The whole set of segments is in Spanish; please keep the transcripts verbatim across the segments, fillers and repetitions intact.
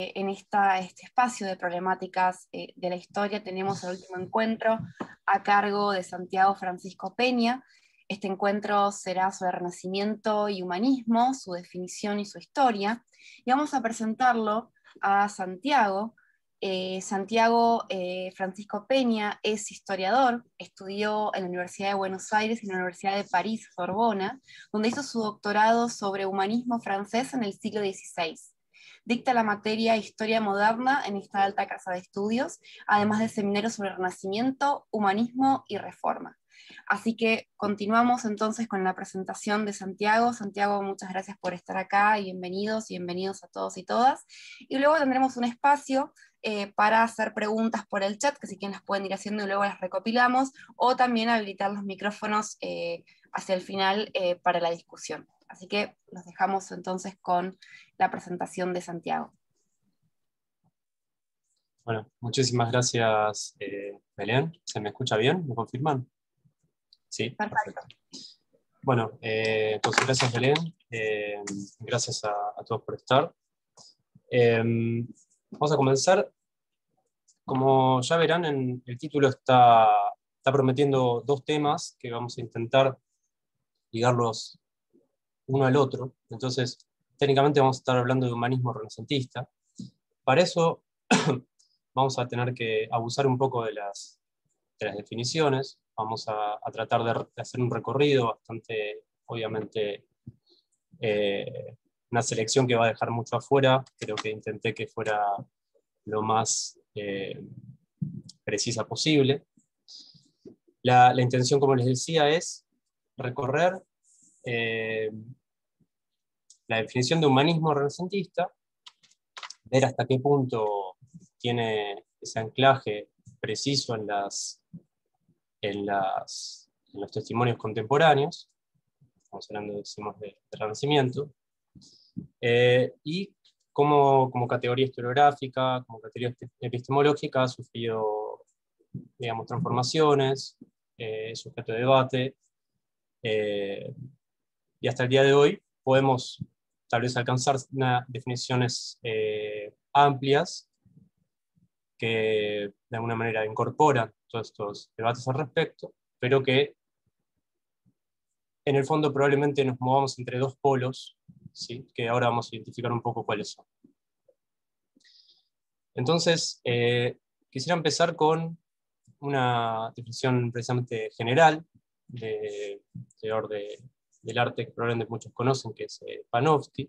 En esta, este espacio de problemáticas eh, de la historia tenemos el último encuentro a cargo de Santiago Francisco Peña. Este encuentro será sobre Renacimiento y humanismo, su definición y su historia. Y vamos a presentarlo a Santiago. Eh, Santiago eh, Francisco Peña es historiador, estudió en la Universidad de Buenos Aires y en la Universidad de París, Sorbona, donde hizo su doctorado sobre humanismo francés en el siglo dieciséis. Dicta la materia Historia Moderna en esta alta casa de estudios, además de seminarios sobre Renacimiento, Humanismo y Reforma. Así que continuamos entonces con la presentación de Santiago. Santiago, muchas gracias por estar acá y bienvenidos y bienvenidos a todos y todas. Y luego tendremos un espacio eh, para hacer preguntas por el chat, que si quieren las pueden ir haciendo y luego las recopilamos, o también habilitar los micrófonos eh, hacia el final eh, para la discusión. Así que los dejamos entonces con la presentación de Santiago. Bueno, muchísimas gracias, eh, Belén. ¿Se me escucha bien? ¿Me confirman? Sí, perfecto. perfecto. Bueno, eh, pues gracias, Belén. Eh, gracias a, a todos por estar. Eh, vamos a comenzar. Como ya verán, en el título está, está prometiendo dos temas que vamos a intentar ligarlos uno al otro. Entonces, técnicamente vamos a estar hablando de humanismo renacentista. Para eso vamos a tener que abusar un poco de las, de las definiciones. Vamos a, a tratar de, de hacer un recorrido bastante, obviamente, eh, una selección que va a dejar mucho afuera. Creo que intenté que fuera lo más eh, precisa posible. La, la intención, como les decía, es recorrer eh, la definición de humanismo renacentista, ver hasta qué punto tiene ese anclaje preciso en, las, en, las, en los testimonios contemporáneos, estamos hablando, decimos, de, de Renacimiento, eh, y cómo, como categoría historiográfica, como categoría epistemológica, ha sufrido, digamos, transformaciones, eh, sujeto de debate, eh, y hasta el día de hoy podemos tal vez alcanzar una, definiciones eh, amplias que de alguna manera incorporan todos estos debates al respecto, pero que en el fondo probablemente nos movamos entre dos polos, ¿sí? Que ahora vamos a identificar un poco cuáles son. Entonces, eh, quisiera empezar con una definición precisamente general de, de orden del arte que probablemente muchos conocen, que es eh, Panofsky,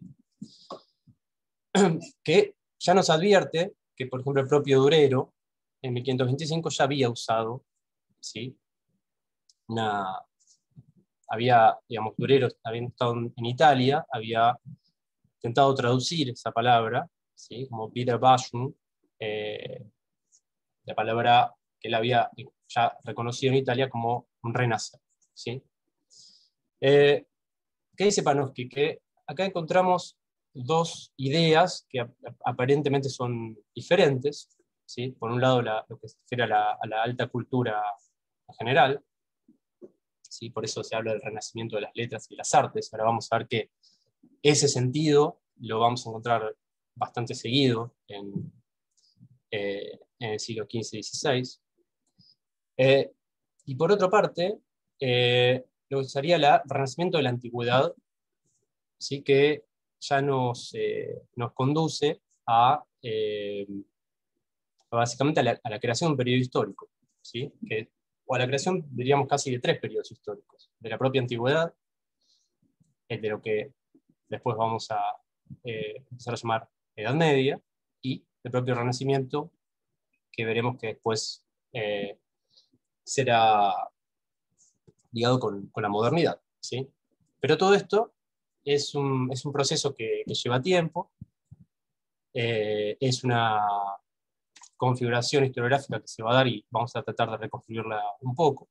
que ya nos advierte que, por ejemplo, el propio Durero, en mil quinientos veinticinco, ya había usado, ¿sí? Una, había, digamos, Durero, habiendo estado en Italia, había intentado traducir esa palabra, ¿sí? Como Wiederbashung, eh, la palabra que él había ya reconocido en Italia como un renacer, ¿sí? Eh, ¿Qué dice Panofsky? Que acá encontramos dos ideas que aparentemente son diferentes, ¿sí? Por un lado, la, lo que se refiere a la, a la alta cultura en general, ¿sí? Por eso se habla del renacimiento de las letras y las artes. Ahora vamos a ver que ese sentido lo vamos a encontrar bastante seguido en, eh, en el siglo quince y dieciséis. Eh, y por otra parte, eh, lo que sería el renacimiento de la antigüedad, ¿sí? Que ya nos, eh, nos conduce a, eh, básicamente a la, a la creación de un periodo histórico, ¿sí? Que, o a la creación, diríamos, casi de tres periodos históricos, de la propia antigüedad, de lo que después vamos a eh, empezar a llamar Edad Media, y el propio Renacimiento, que veremos que después eh, será ligado con, con la modernidad, ¿sí? Pero todo esto es un, es un proceso que, que lleva tiempo, eh, es una configuración historiográfica que se va a dar y vamos a tratar de reconstruirla un poco.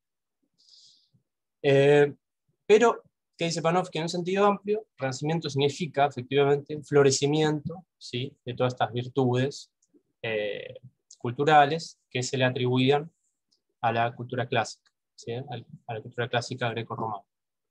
Eh, pero, ¿qué dice Panofsky? En un sentido amplio, Renacimiento significa efectivamente un florecimiento, ¿sí? De todas estas virtudes eh, culturales que se le atribuían a la cultura clásica, ¿sí? A la cultura clásica greco-romana.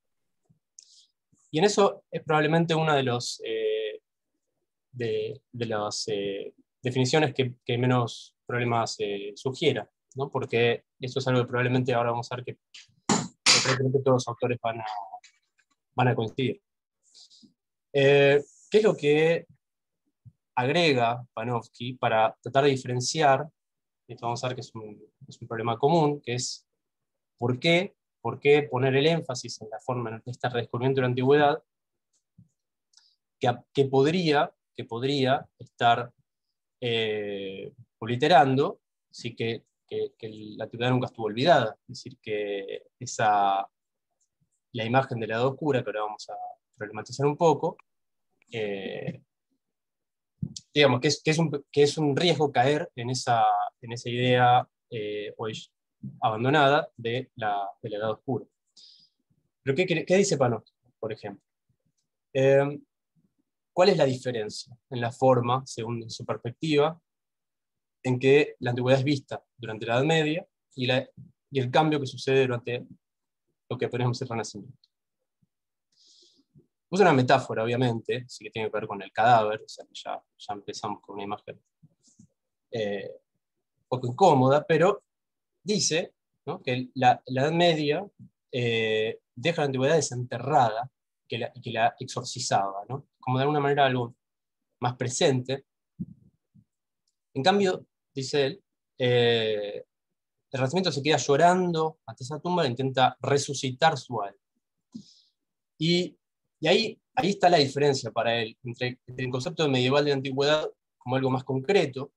Y en eso es probablemente uno de los, eh, de, de los eh, definiciones que, que menos problemas eh, sugiera, ¿no? Porque eso es algo que probablemente ahora vamos a ver que, que prácticamente todos los autores van a, van a coincidir. Eh, ¿Qué es lo que agrega Panofsky para tratar de diferenciar? Esto vamos a ver que es un, es un problema común, que es ¿por qué, por qué poner el énfasis en la forma en este redescubrimiento de la antigüedad que, que, podría, que podría estar eh, obliterando, sí que, que, que la antigüedad nunca estuvo olvidada? Es decir, que esa, la imagen de la Edad Oscura, que ahora vamos a problematizar un poco, eh, digamos que es, que, es un, que es un riesgo caer en esa, en esa idea eh, hoy abandonada de la, de la Edad Oscura. Pero ¿qué, qué dice Panofsky, por ejemplo? Eh, ¿Cuál es la diferencia en la forma, según su perspectiva, en que la antigüedad es vista durante la Edad Media y, la, y el cambio que sucede durante lo que ponemos el Renacimiento? Usa una metáfora, obviamente, sí que tiene que ver con el cadáver, o sea que ya, ya empezamos con una imagen eh, un poco incómoda, pero dice, ¿no?, que la, la Edad Media eh, deja la antigüedad desenterrada que la, que la exorcizaba, ¿no? Como de alguna manera algo más presente. En cambio, dice él, eh, el Renacimiento se queda llorando ante esa tumba e intenta resucitar su alma. Y, y ahí, ahí está la diferencia para él entre, entre el concepto medieval de la antigüedad como algo más concreto,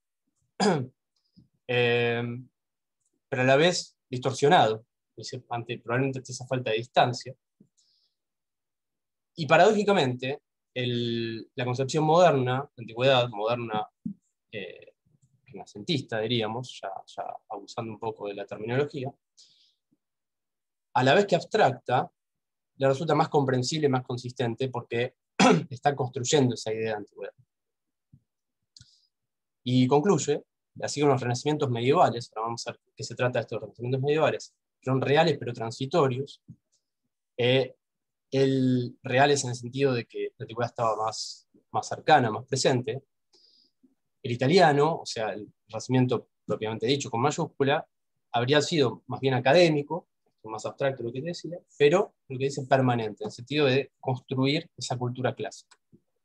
eh, pero a la vez distorsionado, ante probablemente esa falta de distancia. Y paradójicamente, el, la concepción moderna, la antigüedad moderna, eh, renacentista, diríamos, ya, ya abusando un poco de la terminología, a la vez que abstracta, le resulta más comprensible y más consistente porque está construyendo esa idea de antigüedad. Y concluye, así como los renacimientos medievales, ahora vamos a ver qué se trata de estos renacimientos medievales, son reales pero transitorios. Eh, el reales en el sentido de que la antigüedad estaba más, más cercana, más presente. El italiano, o sea, el renacimiento propiamente dicho con mayúscula, habría sido más bien académico, más abstracto lo que decía, pero lo que dice permanente, en el sentido de construir esa cultura clásica.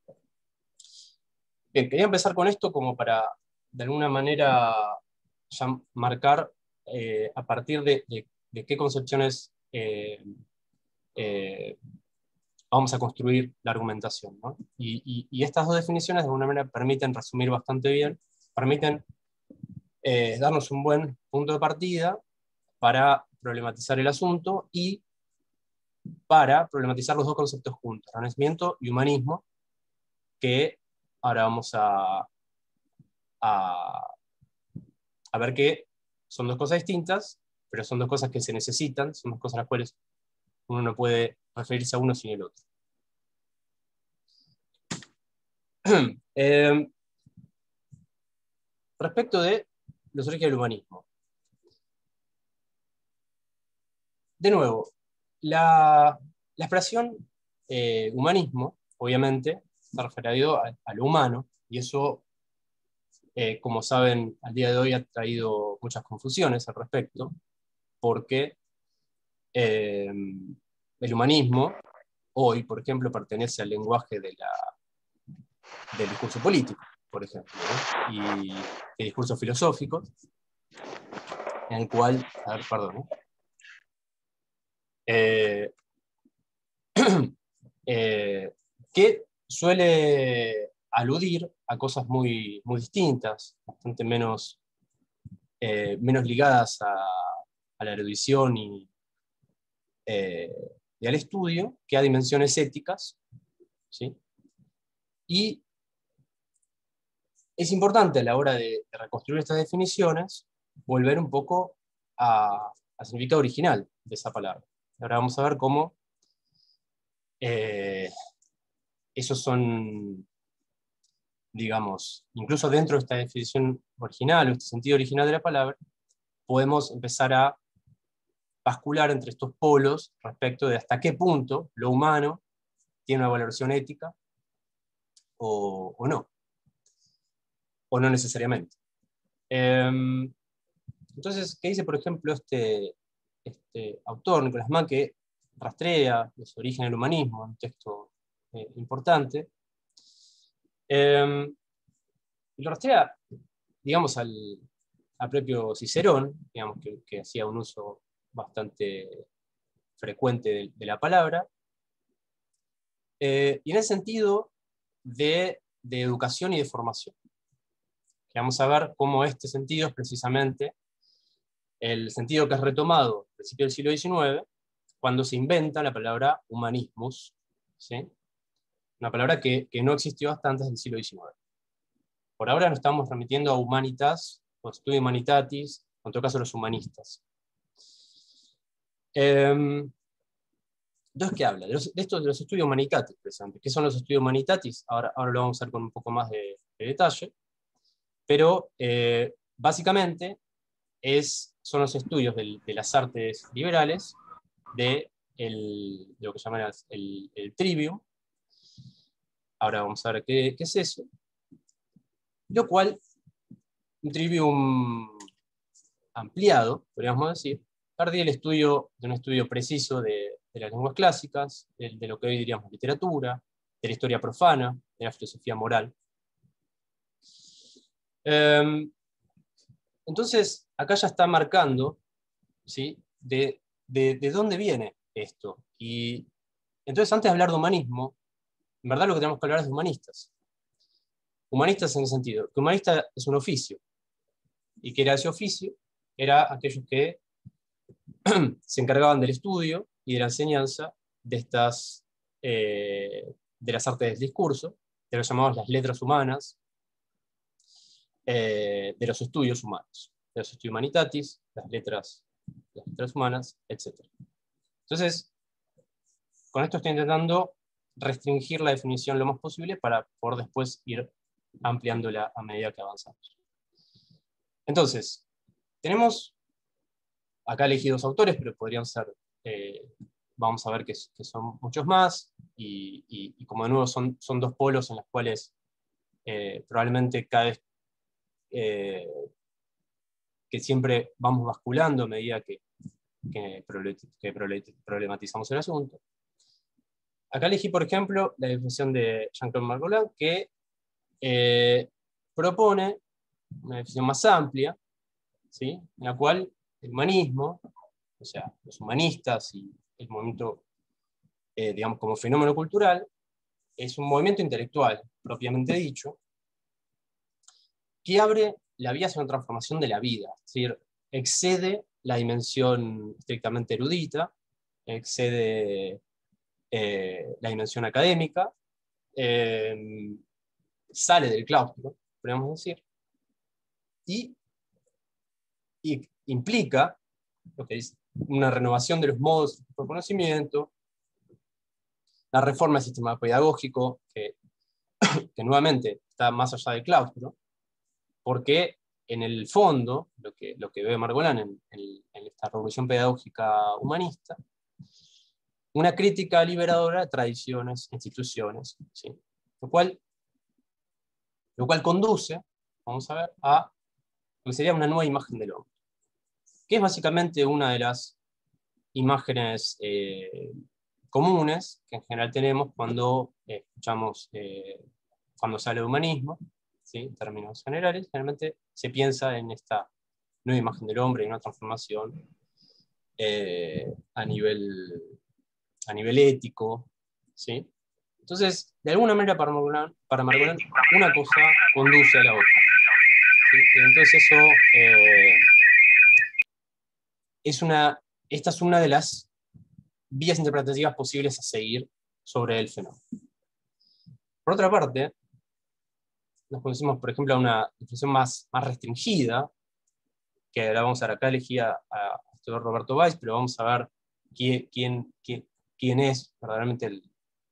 Bien, quería empezar con esto como para, de alguna manera, ya marcar eh, a partir de, de, de qué concepciones eh, eh, vamos a construir la argumentación, ¿no? Y, y, y estas dos definiciones, de alguna manera, permiten resumir bastante bien, permiten eh, darnos un buen punto de partida para problematizar el asunto y para problematizar los dos conceptos juntos, renacimiento y humanismo, que ahora vamos a, a, a ver que son dos cosas distintas, pero son dos cosas que se necesitan, son dos cosas a las cuales uno no puede referirse a uno sin el otro. eh, respecto de los orígenes del humanismo. De nuevo, la, la expresión eh, humanismo, obviamente, está referido a, a lo humano, y eso, eh, como saben, al día de hoy ha traído muchas confusiones al respecto, porque eh, el humanismo, hoy, por ejemplo, pertenece al lenguaje de la, del discurso político, por ejemplo, ¿no? Y el discurso filosófico, en el cual, a ver, perdón, ¿no? eh, eh, que suele aludir a cosas muy, muy distintas, bastante menos, eh, menos ligadas a, a la erudición y, eh, y al estudio, que a dimensiones éticas, ¿sí? Y es importante a la hora de, de reconstruir estas definiciones volver un poco a, al significado original de esa palabra. Ahora vamos a ver cómo eh, esos son, digamos, incluso dentro de esta definición original o este sentido original de la palabra, podemos empezar a bascular entre estos polos respecto de hasta qué punto lo humano tiene una valoración ética o, o no. o no necesariamente. Eh, entonces, ¿qué dice, por ejemplo, este, este autor, Nicolás Mann, que rastrea los orígenes del humanismo, un texto eh, importante? Eh, y lo rastrea, digamos, al, al propio Cicerón, digamos, que, que hacía un uso bastante frecuente de, de la palabra, eh, y en el sentido de, de educación y de formación. Que vamos a ver cómo este sentido es precisamente el sentido que es retomado a principios del siglo diecinueve, cuando se inventa la palabra humanismus, ¿sí? Una palabra que, que no existió hasta antes del siglo diecinueve. Por ahora nos estamos remitiendo a humanitas, o studium humanitatis, en todo caso los humanistas. Eh, entonces, ¿qué habla? De, los, de estos de los estudios humanitatis, precisamente. ¿Qué son los estudios humanitatis? Ahora, ahora lo vamos a ver con un poco más de, de detalle. Pero, eh, básicamente, es, son los estudios del, de las artes liberales, de, el, de lo que llaman el, el trivium. Ahora vamos a ver qué, qué es eso. Lo cual, un trivium ampliado, podríamos decir, parte del estudio, de un estudio preciso de, de las lenguas clásicas, de, de lo que hoy diríamos literatura, de la historia profana, de la filosofía moral. Eh, entonces, acá ya está marcando, ¿sí?, de, de, de dónde viene esto. Y entonces, antes de hablar de humanismo, en verdad lo que tenemos que hablar es de humanistas. Humanistas en el sentido, que humanista es un oficio, y que era ese oficio, era aquellos que se encargaban del estudio y de la enseñanza de estas, eh, de las artes del discurso, de lo que llamamos las letras humanas, eh, de los estudios humanos, de los estudios humanitatis, las letras, las letras humanas, etcétera. Entonces, con esto estoy intentando restringir la definición lo más posible para poder después ir ampliándola a medida que avanzamos. Entonces, tenemos acá elegí dos autores, pero podrían ser, eh, vamos a ver que, que son muchos más, y, y, y como de nuevo son, son dos polos en los cuales eh, probablemente cada vez eh, que siempre vamos basculando a medida que, que, que problematizamos el asunto. Acá elegí, por ejemplo, la definición de Jean-Claude Margolin, que eh, propone una definición más amplia, ¿sí?, en la cual el humanismo, o sea, los humanistas y el movimiento, eh, digamos, como fenómeno cultural, es un movimiento intelectual, propiamente dicho, que abre la vía hacia una transformación de la vida, es decir, excede la dimensión estrictamente erudita, excede eh, la dimensión académica, eh, sale del claustro, podríamos decir, y, y implica lo que es una renovación de los modos de conocimiento, la reforma del sistema pedagógico, que, que nuevamente está más allá del claustro, porque en el fondo, lo que, lo que ve Margolin en, en, en esta revolución pedagógica humanista, una crítica liberadora de tradiciones, instituciones, ¿sí?, lo cual, lo cual conduce, vamos a ver, a lo que sería una nueva imagen del hombre, que es básicamente una de las imágenes eh, comunes que en general tenemos cuando eh, escuchamos, eh, cuando se habla de humanismo, ¿sí?, en términos generales, generalmente se piensa en esta nueva imagen del hombre y una transformación eh, a, nivel, a nivel ético, ¿sí? Entonces, de alguna manera para Margolin, para Margolin una cosa conduce a la otra, ¿sí? Y entonces eso eh, es una, esta es una de las vías interpretativas posibles a seguir sobre el fenómeno. Por otra parte, nos conocemos, por ejemplo, a una definición más, más restringida, que ahora vamos a ver, acá elegí a, a Roberto Weiss, pero vamos a ver quién, quién, quién, quién es verdaderamente el,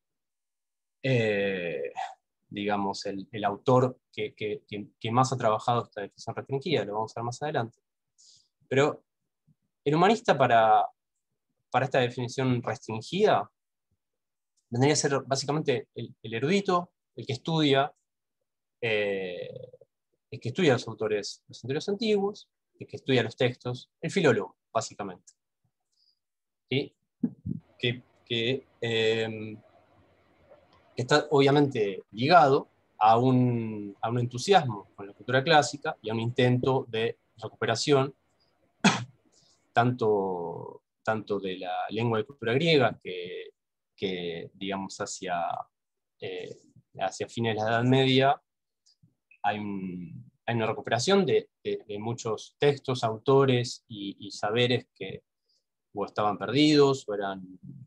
eh, digamos, el, el autor que, que, que, que más ha trabajado esta definición restringida, lo vamos a ver más adelante. Pero el humanista para, para esta definición restringida tendría que ser básicamente el, el erudito, el que estudia, eh, el que estudia los autores, los autores antiguos, el que estudia los textos, el filólogo, básicamente. ¿Sí? Que, que, eh, que está obviamente ligado a un, a un entusiasmo con la cultura clásica y a un intento de recuperación tanto, tanto de la lengua y cultura griega, que, que digamos hacia, eh, hacia fines de la Edad Media hay, un, hay una recuperación de, de, de muchos textos, autores y, y saberes que o estaban perdidos o eran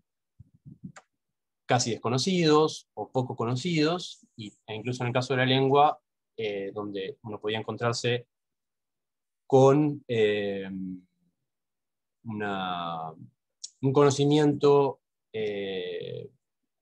casi desconocidos o poco conocidos, y, e incluso en el caso de la lengua, eh, donde uno podía encontrarse con eh, una, un conocimiento eh,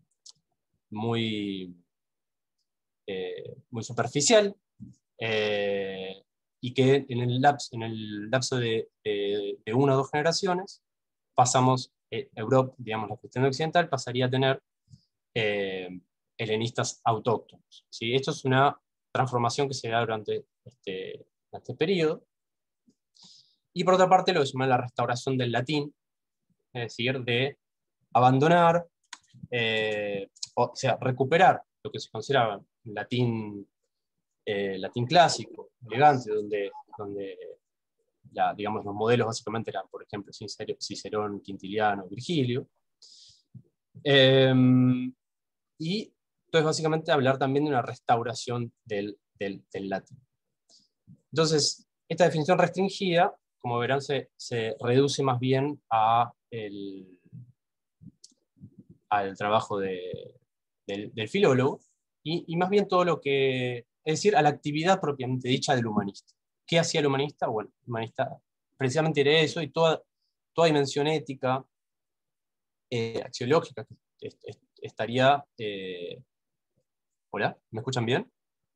muy, eh, muy superficial, eh, y que en el lapso, en el lapso de, de, de una o dos generaciones pasamos, eh, Europa, digamos la cuestión occidental, pasaría a tener eh, helenistas autóctonos. ¿Sí? Esto es una transformación que se da durante este, este periodo. Y por otra parte, lo que se llama la restauración del latín, es decir, de abandonar, eh, o sea, recuperar lo que se consideraba latín, eh, latín clásico, elegante, donde, donde la, digamos, los modelos básicamente eran, por ejemplo, Cicerón, Quintiliano, Virgilio. Eh, y entonces básicamente hablar también de una restauración del, del, del latín. Entonces, esta definición restringida, como verán, se, se reduce más bien a el, al trabajo de, del, del filólogo, y, y más bien todo lo que, es decir, a la actividad propiamente dicha del humanista. ¿Qué hacía el humanista? Bueno, el humanista precisamente era eso, y toda, toda dimensión ética, eh, axiológica, que est, est, estaría... Eh, ¿Hola? ¿Me escuchan bien?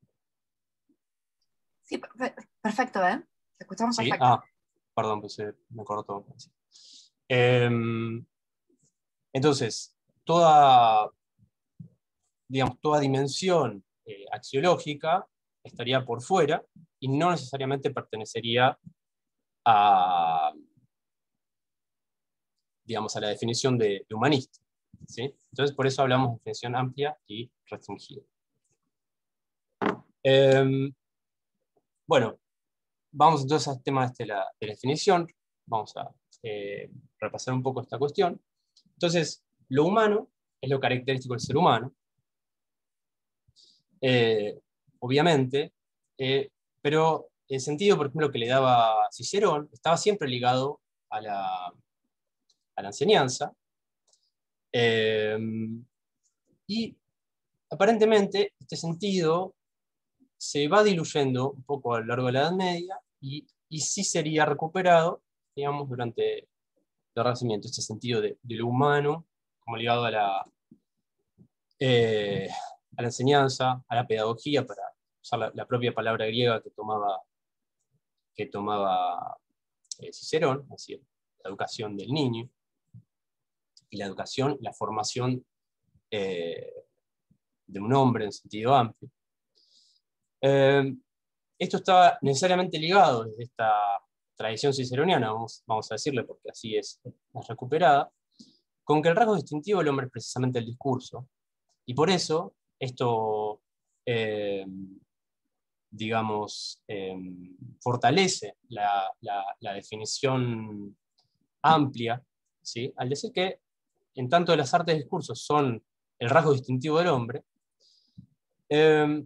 Sí, perfecto, ¿eh? Te escuchamos Sí, perfecto. ah, perdón, pues eh, me cortó. Eh, entonces, toda, digamos, toda dimensión eh, axiológica estaría por fuera y no necesariamente pertenecería a, digamos, a la definición de, de humanista. ¿Sí? Entonces, por eso hablamos de definición amplia y restringida. Eh, bueno, vamos entonces al tema este de, la, de la definición. Vamos a eh, repasar un poco esta cuestión. Entonces, lo humano es lo característico del ser humano, eh, obviamente, eh, pero el sentido, por ejemplo, que le daba Cicerón estaba siempre ligado a la, a la enseñanza, eh, y aparentemente este sentido se va diluyendo un poco a lo largo de la Edad Media, y, y sí sería recuperado, digamos, durante el Renacimiento, este sentido de, de lo humano como ligado a la, eh, a la enseñanza, a la pedagogía, para usar la, la propia palabra griega que tomaba, que tomaba eh, Cicerón, es decir, la educación del niño, y la educación, la formación eh, de un hombre en sentido amplio. Eh, esto estaba necesariamente ligado desde esta tradición ciceroniana, vamos, vamos a decirle, porque así es, es recuperada, con que el rasgo distintivo del hombre es precisamente el discurso, y por eso esto, eh, digamos, eh, fortalece la, la, la definición amplia, ¿sí? Al decir que en tanto las artes de discurso son el rasgo distintivo del hombre, eh,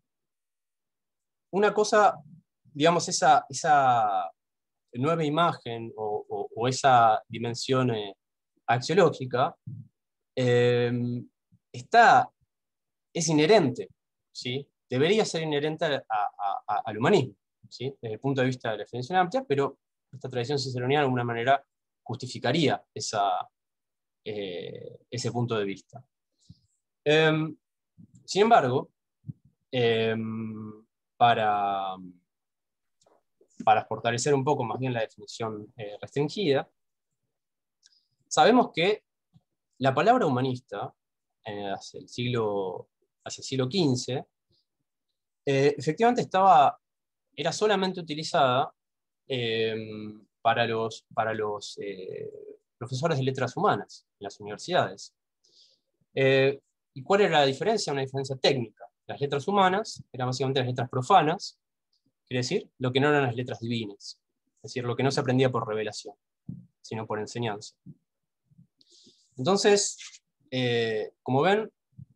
una cosa, digamos, esa, esa nueva imagen o, o, o esa dimensión eh, axiológica eh, está, es inherente, ¿sí? Debería ser inherente a, a, a, al humanismo, ¿sí? Desde el punto de vista de la definición amplia, pero esta tradición ciceroniana de alguna manera justificaría esa, eh, ese punto de vista. Eh, sin embargo, eh, para, para fortalecer un poco más bien la definición eh, restringida, sabemos que la palabra humanista, eh, hacia, el siglo, hacia el siglo quince, eh, efectivamente estaba era solamente utilizada eh, para los, para los eh, profesores de letras humanas en las universidades. Eh, ¿Y cuál era la diferencia? Una diferencia técnica. Las letras humanas eran básicamente las letras profanas, quiere decir, lo que no eran las letras divinas, es decir, lo que no se aprendía por revelación, sino por enseñanza. Entonces, eh, como ven,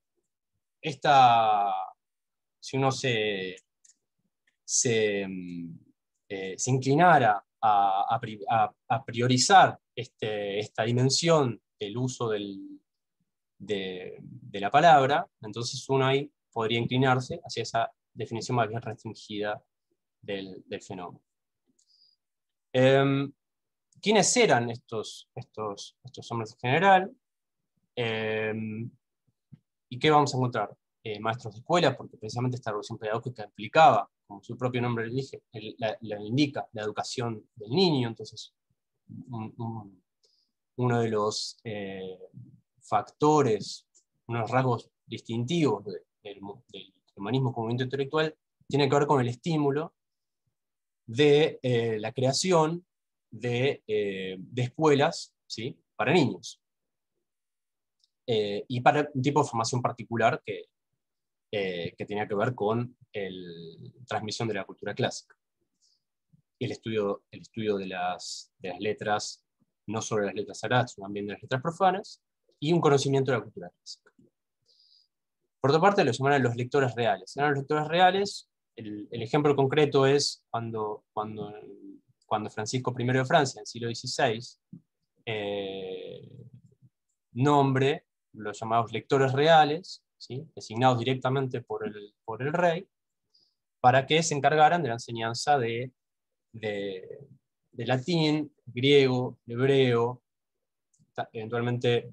esta, si uno se, se, eh, se inclinara a, a, a priorizar este, esta dimensión del uso del, de, de la palabra, entonces uno ahí podría inclinarse hacia esa definición más bien restringida del, del fenómeno. Eh, ¿Quiénes eran estos, estos, estos hombres en general? Eh, ¿Y qué vamos a encontrar? Eh, maestros de escuela, porque precisamente esta revolución pedagógica implicaba, como su propio nombre le, dije, el, la, la indica, la educación del niño. Entonces, un, un, uno de los eh, factores, unos rasgos distintivos de, del, del humanismo como movimiento intelectual, tiene que ver con el estímulo de eh, la creación de, eh, de escuelas, ¿sí?, para niños. Eh, y para un tipo de formación particular que, eh, que tenía que ver con la transmisión de la cultura clásica. Y el estudio, el estudio de, las, de las letras, no solo de las letras sagradas, sino también de las letras profanas, y un conocimiento de la cultura clásica. Por otra parte, los llamaban los lectores reales. Eran los lectores reales, el, el ejemplo concreto es cuando, cuando, cuando Francisco primero de Francia, en el siglo dieciséis, eh, nombre los llamados lectores reales, ¿sí?, designados directamente por el, por el rey, para que se encargaran de la enseñanza de, de, de latín, griego, hebreo, eventualmente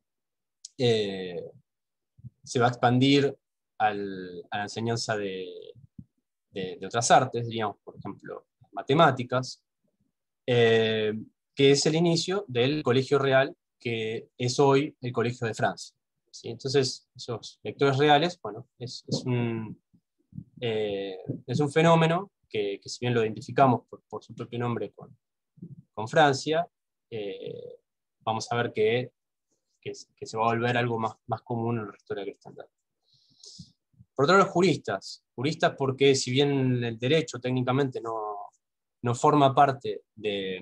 eh, se va a expandir al, a la enseñanza de, de, de otras artes, diríamos, por ejemplo, matemáticas, eh, que es el inicio del Colegio Real, que es hoy el Colegio de Francia. ¿Sí? Entonces, esos lectores reales, bueno, es, es, un, eh, es un fenómeno que, que si bien lo identificamos por, por su propio nombre con, con Francia, eh, vamos a ver que, que, que se va a volver algo más, más común en el resto de la cristandad. Por otro lado, los juristas. Juristas porque si bien el derecho técnicamente no, no forma parte de...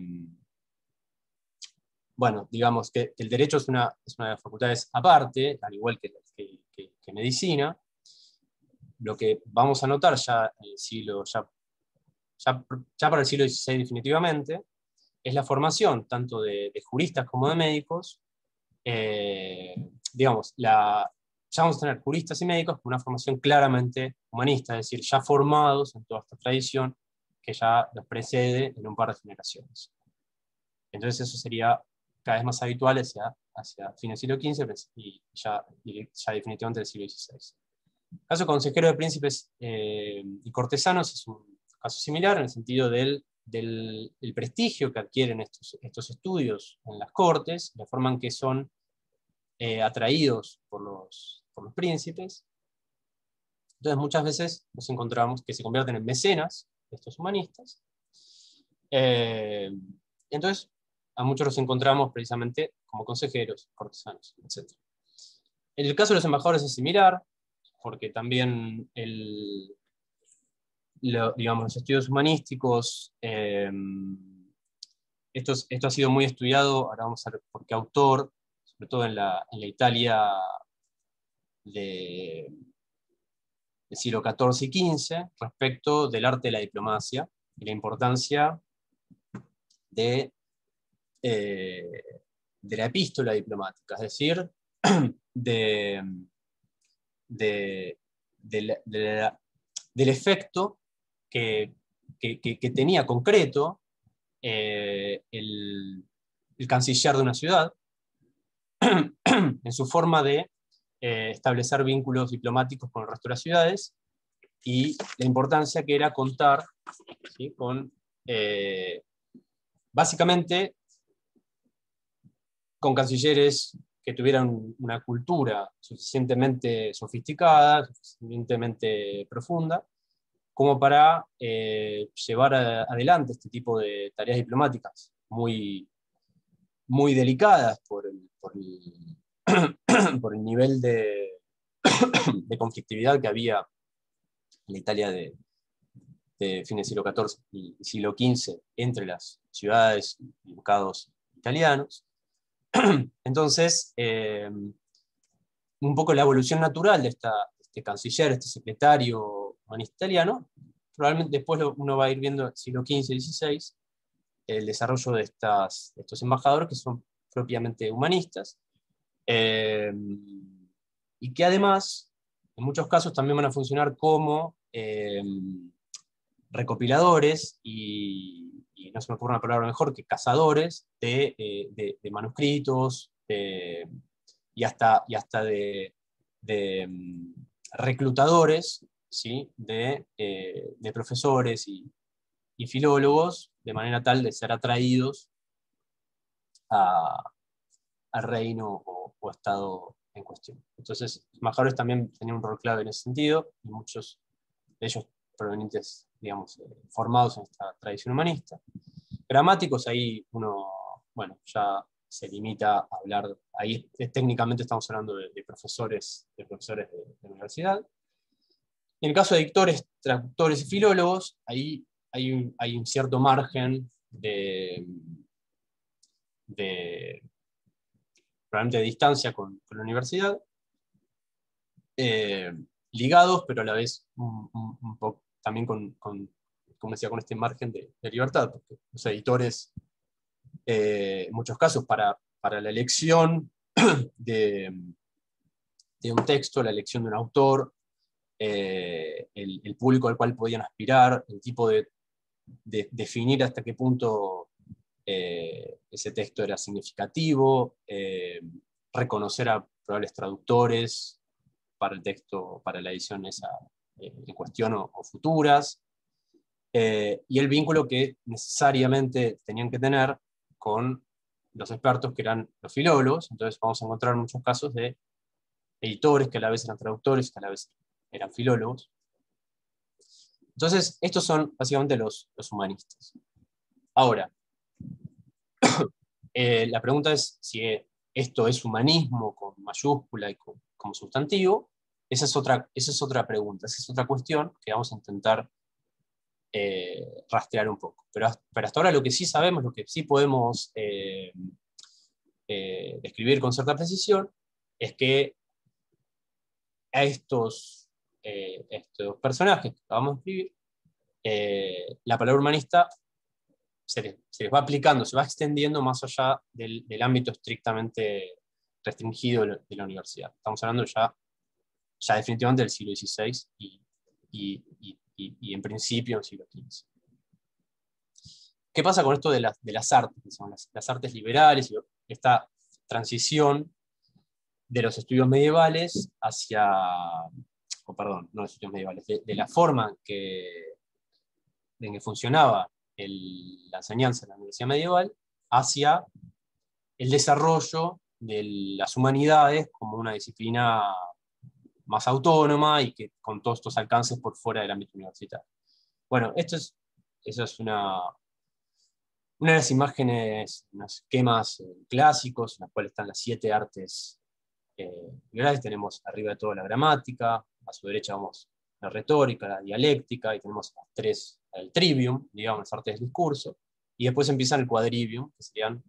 Bueno, digamos que el derecho es una, es una de las facultades aparte, al igual que, que, que, que medicina. Lo que vamos a notar ya en el siglo, ya, ya, ya para el siglo dieciséis definitivamente, es la formación tanto de, de juristas como de médicos. Eh, digamos, la, ya vamos a tener juristas y médicos con una formación claramente humanista, es decir, ya formados en toda esta tradición que ya los precede en un par de generaciones. Entonces eso sería cada vez más habitual hacia, hacia fines del siglo quince y ya, y ya definitivamente del siglo dieciséis. El caso de consejero de príncipes eh, y cortesanos es un caso similar en el sentido del, del, del prestigio que adquieren estos, estos estudios en las cortes, la forma en que son eh, atraídos por los, por los príncipes. Entonces muchas veces nos encontramos que se convierten en mecenas de estos humanistas. Eh, entonces a muchos los encontramos precisamente como consejeros, cortesanos, etcétera. En el caso de los embajadores es similar, porque también el, lo, digamos, los estudios humanísticos, eh, esto, esto ha sido muy estudiado, ahora vamos a ver por qué autor, sobre todo en la, en la Italia de, del siglo catorce y quince, respecto del arte de la diplomacia y la importancia de Eh, de la epístola diplomática, es decir, de, de, de la, de la, del efecto que, que, que, que tenía concreto eh, el, el canciller de una ciudad en su forma de eh, establecer vínculos diplomáticos con el resto de las ciudades y la importancia que era contar, ¿sí?, con eh, básicamente con cancilleres que tuvieran una cultura suficientemente sofisticada, suficientemente profunda, como para eh, llevar a, adelante este tipo de tareas diplomáticas muy, muy delicadas por el, por el, por el nivel de, de conflictividad que había en la Italia de, de fines del siglo catorce y siglo quince entre las ciudades y ducados italianos. Entonces, eh, un poco la evolución natural de esta, este canciller, este secretario humanista italiano, probablemente después lo, uno va a ir viendo en el siglo quince y dieciséis, el desarrollo de, estas, de estos embajadores que son propiamente humanistas, eh, y que además, en muchos casos, también van a funcionar como eh, recopiladores y, y, no se me ocurre una palabra mejor, que cazadores de, eh, de, de manuscritos, de, y hasta, y hasta de, de um, reclutadores, ¿sí? de, eh, de profesores y, y filólogos, de manera tal de ser atraídos a, al reino o, o estado en cuestión. Entonces, los embajadores también tenían un rol clave en ese sentido, y muchos de ellos provenientes, digamos, eh, formados en esta tradición humanista. Gramáticos, ahí uno, bueno, ya se limita a hablar, ahí técnicamente estamos hablando de, de profesores, de profesores de, de universidad. En el caso de dictores, traductores y filólogos, ahí hay un, hay un cierto margen de, de, probablemente de distancia con, con la universidad, eh, ligados, pero a la vez un, un, un poco también con, con, como decía, con este margen de, de libertad, porque los editores, eh, en muchos casos, para, para la elección de, de un texto, la elección de un autor, eh, el, el público al cual podían aspirar, el tipo de, de definir hasta qué punto eh, ese texto era significativo, eh, reconocer a probables traductores para el texto, para la edición esa, eh, en cuestión o, o futuras, eh, y el vínculo que necesariamente tenían que tener con los expertos que eran los filólogos. Entonces vamos a encontrar muchos casos de editores que a la vez eran traductores, que a la vez eran filólogos. Entonces, estos son básicamente los, los humanistas. Ahora, eh, la pregunta es si esto es humanismo con mayúscula y con, como sustantivo. Esa es, otra, esa es otra pregunta, esa es otra cuestión que vamos a intentar eh, rastrear un poco. Pero, pero hasta ahora lo que sí sabemos, lo que sí podemos eh, eh, describir con cierta precisión, es que a estos, eh, estos personajes que acabamos de escribir, eh, la palabra humanista se les, se les va aplicando, se va extendiendo más allá del, del ámbito estrictamente restringido de la, de la universidad. Estamos hablando ya, ya definitivamente del siglo dieciséis y, y, y, y, y en principio del siglo quince. ¿Qué pasa con esto de las, de las artes? Que son las, las artes liberales y esta transición de los estudios medievales hacia, oh, perdón, no los estudios medievales, de, de la forma que, en que funcionaba el, la enseñanza en la universidad medieval hacia el desarrollo de las humanidades como una disciplina más autónoma y que con todos estos alcances por fuera del ámbito universitario. Bueno, esto es, eso es una, una de las imágenes, unos esquemas eh, clásicos en los cuales están las siete artes eh, liberales. Tenemos arriba de todo la gramática, a su derecha vamos la retórica, la dialéctica, y tenemos las tres, el trivium, digamos, las artes del discurso, y después empiezan el quadrivium, que serían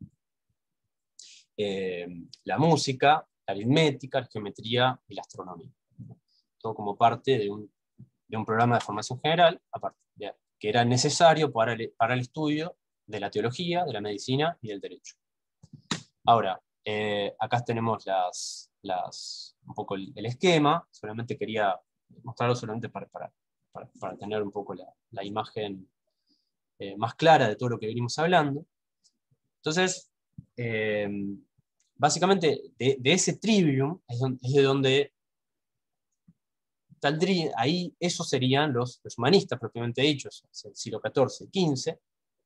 eh, la música, la aritmética, la geometría y la astronomía. Todo como parte de un, de un programa de formación general, aparte de, que era necesario para el, para el estudio de la teología, de la medicina y del derecho. Ahora, eh, acá tenemos las, las, un poco el, el esquema, solamente quería mostrarlo solamente para, para, para, para tener un poco la, la imagen eh, más clara de todo lo que venimos hablando. Entonces, eh, básicamente de, de ese trivium es, donde, es de donde saldría, ahí esos serían los, los humanistas propiamente dichos, el siglo catorce, quince,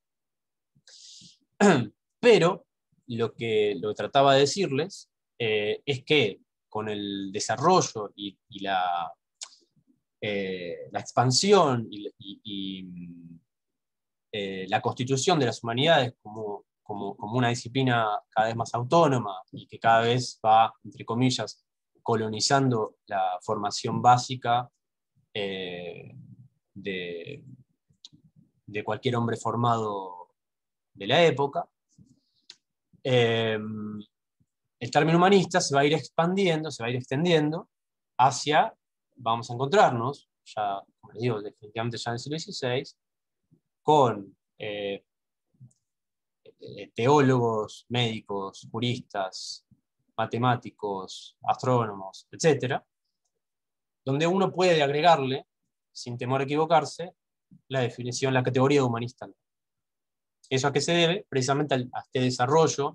pero lo que, lo que trataba de decirles eh, es que con el desarrollo y, y la eh, la expansión y, y, y eh, la constitución de las humanidades como, como, como una disciplina cada vez más autónoma y que cada vez va, entre comillas, colonizando la formación básica eh, de, de cualquier hombre formado de la época. Eh, el término humanista se va a ir expandiendo, se va a ir extendiendo hacia, vamos a encontrarnos, ya, como les digo, definitivamente ya en el siglo dieciséis, con eh, teólogos, médicos, juristas, matemáticos, astrónomos, etcétera, donde uno puede agregarle, sin temor a equivocarse, la definición, la categoría de humanista. ¿Eso a qué se debe? Precisamente a este desarrollo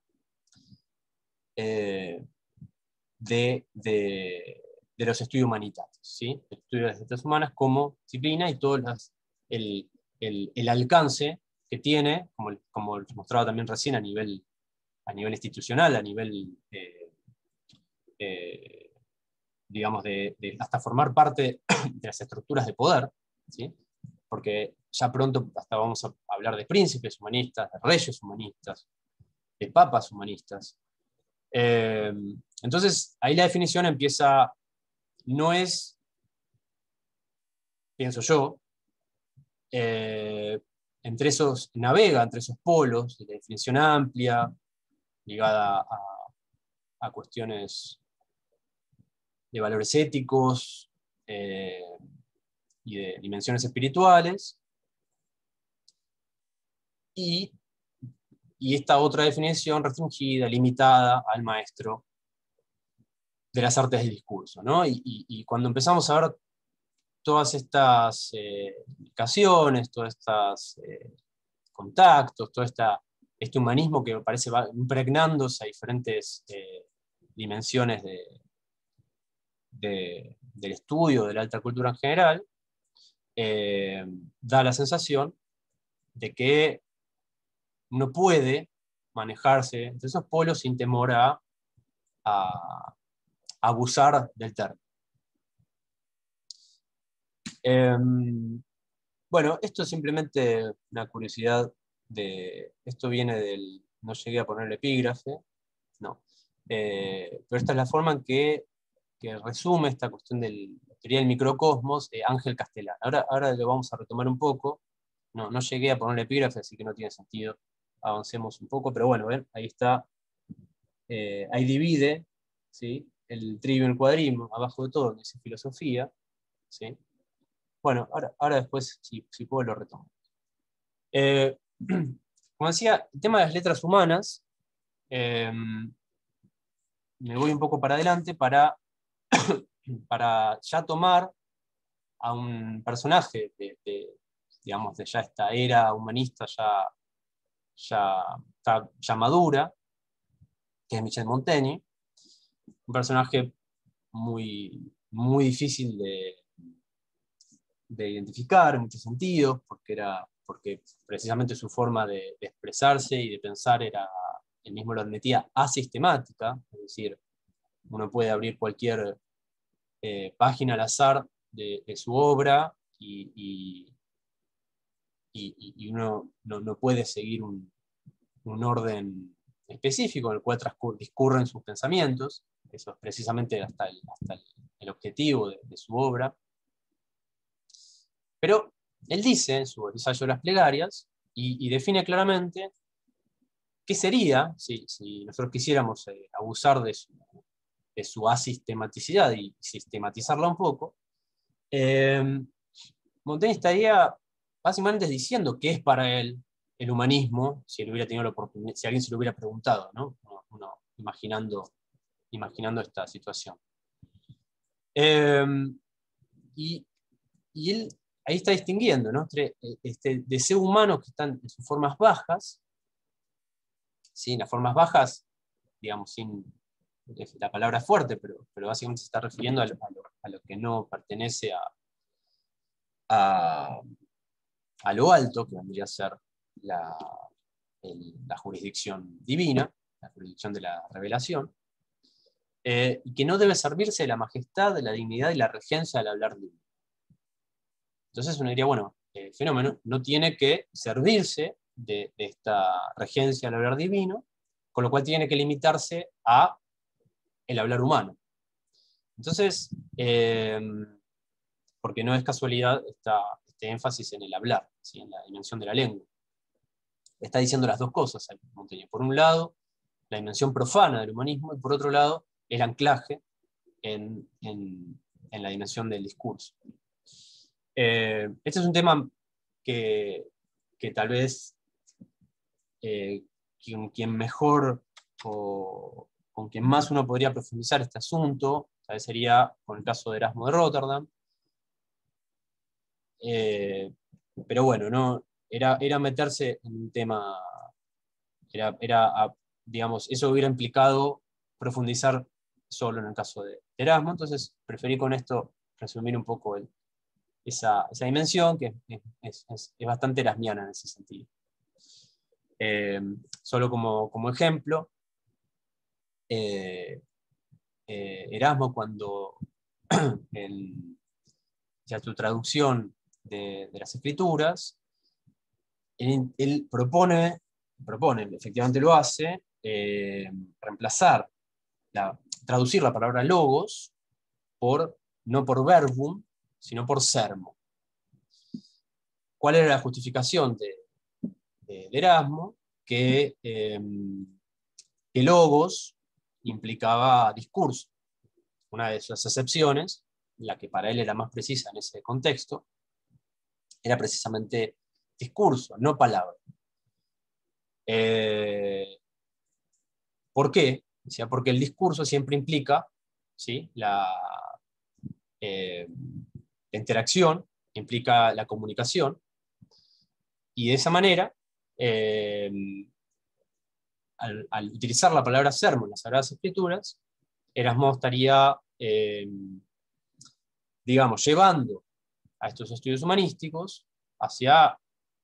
eh, de, de, de los estudios humanitarios, ¿sí? El estudio de las ciencias humanas como disciplina y todo las, el, el, el alcance que tiene, como, como les mostraba también recién, a nivel, a nivel institucional, a nivel, eh, eh, digamos, de, de hasta formar parte de las estructuras de poder, ¿sí? Porque ya pronto hasta vamos a hablar de príncipes humanistas, de reyes humanistas, de papas humanistas. Eh, entonces, ahí la definición empieza, no es, pienso yo, eh, entre esos, navega entre esos polos, de la definición amplia, ligada a, a cuestiones de valores éticos eh, y de dimensiones espirituales, y, y esta otra definición restringida, limitada al maestro de las artes del discurso, ¿no? Y, y, y cuando empezamos a ver todas estas eh, indicaciones, todos estos eh, contactos, todo esta, este humanismo que me parece va impregnándose a diferentes eh, dimensiones de, de, del estudio de la alta cultura en general, eh, da la sensación de que no puede manejarse entre esos polos sin temor a, a abusar del término. Eh, bueno, esto es simplemente una curiosidad de, esto viene del, no llegué a poner el epígrafe, no, eh, pero esta es la forma en que, que resume esta cuestión de la teoría del microcosmos de Ángel Castellán. Ahora, ahora lo vamos a retomar un poco, no, no llegué a poner el epígrafe, así que no tiene sentido, avancemos un poco, pero bueno, ven, ahí está, eh, ahí divide, ¿sí? El trivio y el cuadrismo, abajo de todo dice filosofía, ¿sí? Bueno, ahora, ahora después, si, si puedo, lo retomo. Eh, como decía, el tema de las letras humanas, eh, me voy un poco para adelante para, para ya tomar a un personaje de, de, digamos, de ya esta era humanista ya, ya, ya, ya madura, que es Michel Montaigne, un personaje muy, muy difícil de, de identificar en muchos sentidos, porque, era, porque precisamente su forma de, de expresarse y de pensar era, él mismo lo admitía, asistemática, es decir, uno puede abrir cualquier eh, página al azar de, de su obra y, y, y, y uno no, no puede seguir un, un orden específico en el cual discurren sus pensamientos. Eso es precisamente hasta el, hasta el, el objetivo de, de su obra. Pero él dice en su ensayo de las plegarias y, y define claramente qué sería si, si nosotros quisiéramos eh, abusar de su, de su asistematicidad y sistematizarla un poco. Eh, Montaigne estaría básicamente diciendo qué es para él el humanismo, si él hubiera tenido la oportunidad, si alguien se lo hubiera preguntado, ¿no? Uno, uno imaginando, imaginando esta situación. Eh, y, y él ahí está distinguiendo, ¿no? Entre este deseo humano que están en sus formas bajas, ¿sí? En las formas bajas, digamos, sin la palabra fuerte, pero, pero básicamente se está refiriendo a lo, a lo, a lo que no pertenece a, a, a lo alto, que vendría a ser la, el, la jurisdicción divina, la jurisdicción de la revelación, eh, y que no debe servirse de la majestad, de la dignidad y la regencia al hablar libre. Entonces uno diría, bueno, el fenómeno no tiene que servirse de, de esta regencia al hablar divino, con lo cual tiene que limitarse a el hablar humano. Entonces, eh, porque no es casualidad esta, este énfasis en el hablar, ¿sí? En la dimensión de la lengua. Está diciendo las dos cosas Montaigne. Por un lado, la dimensión profana del humanismo, y por otro lado, el anclaje en, en, en la dimensión del discurso. Eh, este es un tema que, que tal vez eh, quien, quien mejor o con quien más uno podría profundizar este asunto, tal vez sería con el caso de Erasmo de Rotterdam. Eh, pero bueno, no, era, era meterse en un tema, era, era, digamos, eso hubiera implicado profundizar solo en el caso de Erasmo, entonces preferí con esto resumir un poco el, esa, esa dimensión, que es, es, es, es bastante erasmiana en ese sentido. Eh, solo como, como ejemplo, eh, eh, Erasmo, cuando en ya tu traducción de, de las escrituras, él, él propone, propone, efectivamente lo hace, eh, reemplazar, la, traducir la palabra logos por, no por verbum, sino por sermo. ¿Cuál era la justificación de, de, de Erasmo? Que, eh, que logos implicaba discurso. Una de esas excepciones, la que para él era más precisa en ese contexto, era precisamente discurso, no palabra. Eh, ¿Por qué? O sea, porque el discurso siempre implica, ¿sí? la, eh, la interacción, implica la comunicación, y de esa manera, eh, al, al utilizar la palabra sermón en las Sagradas Escrituras, Erasmo estaría, eh, digamos, llevando a estos estudios humanísticos hacia,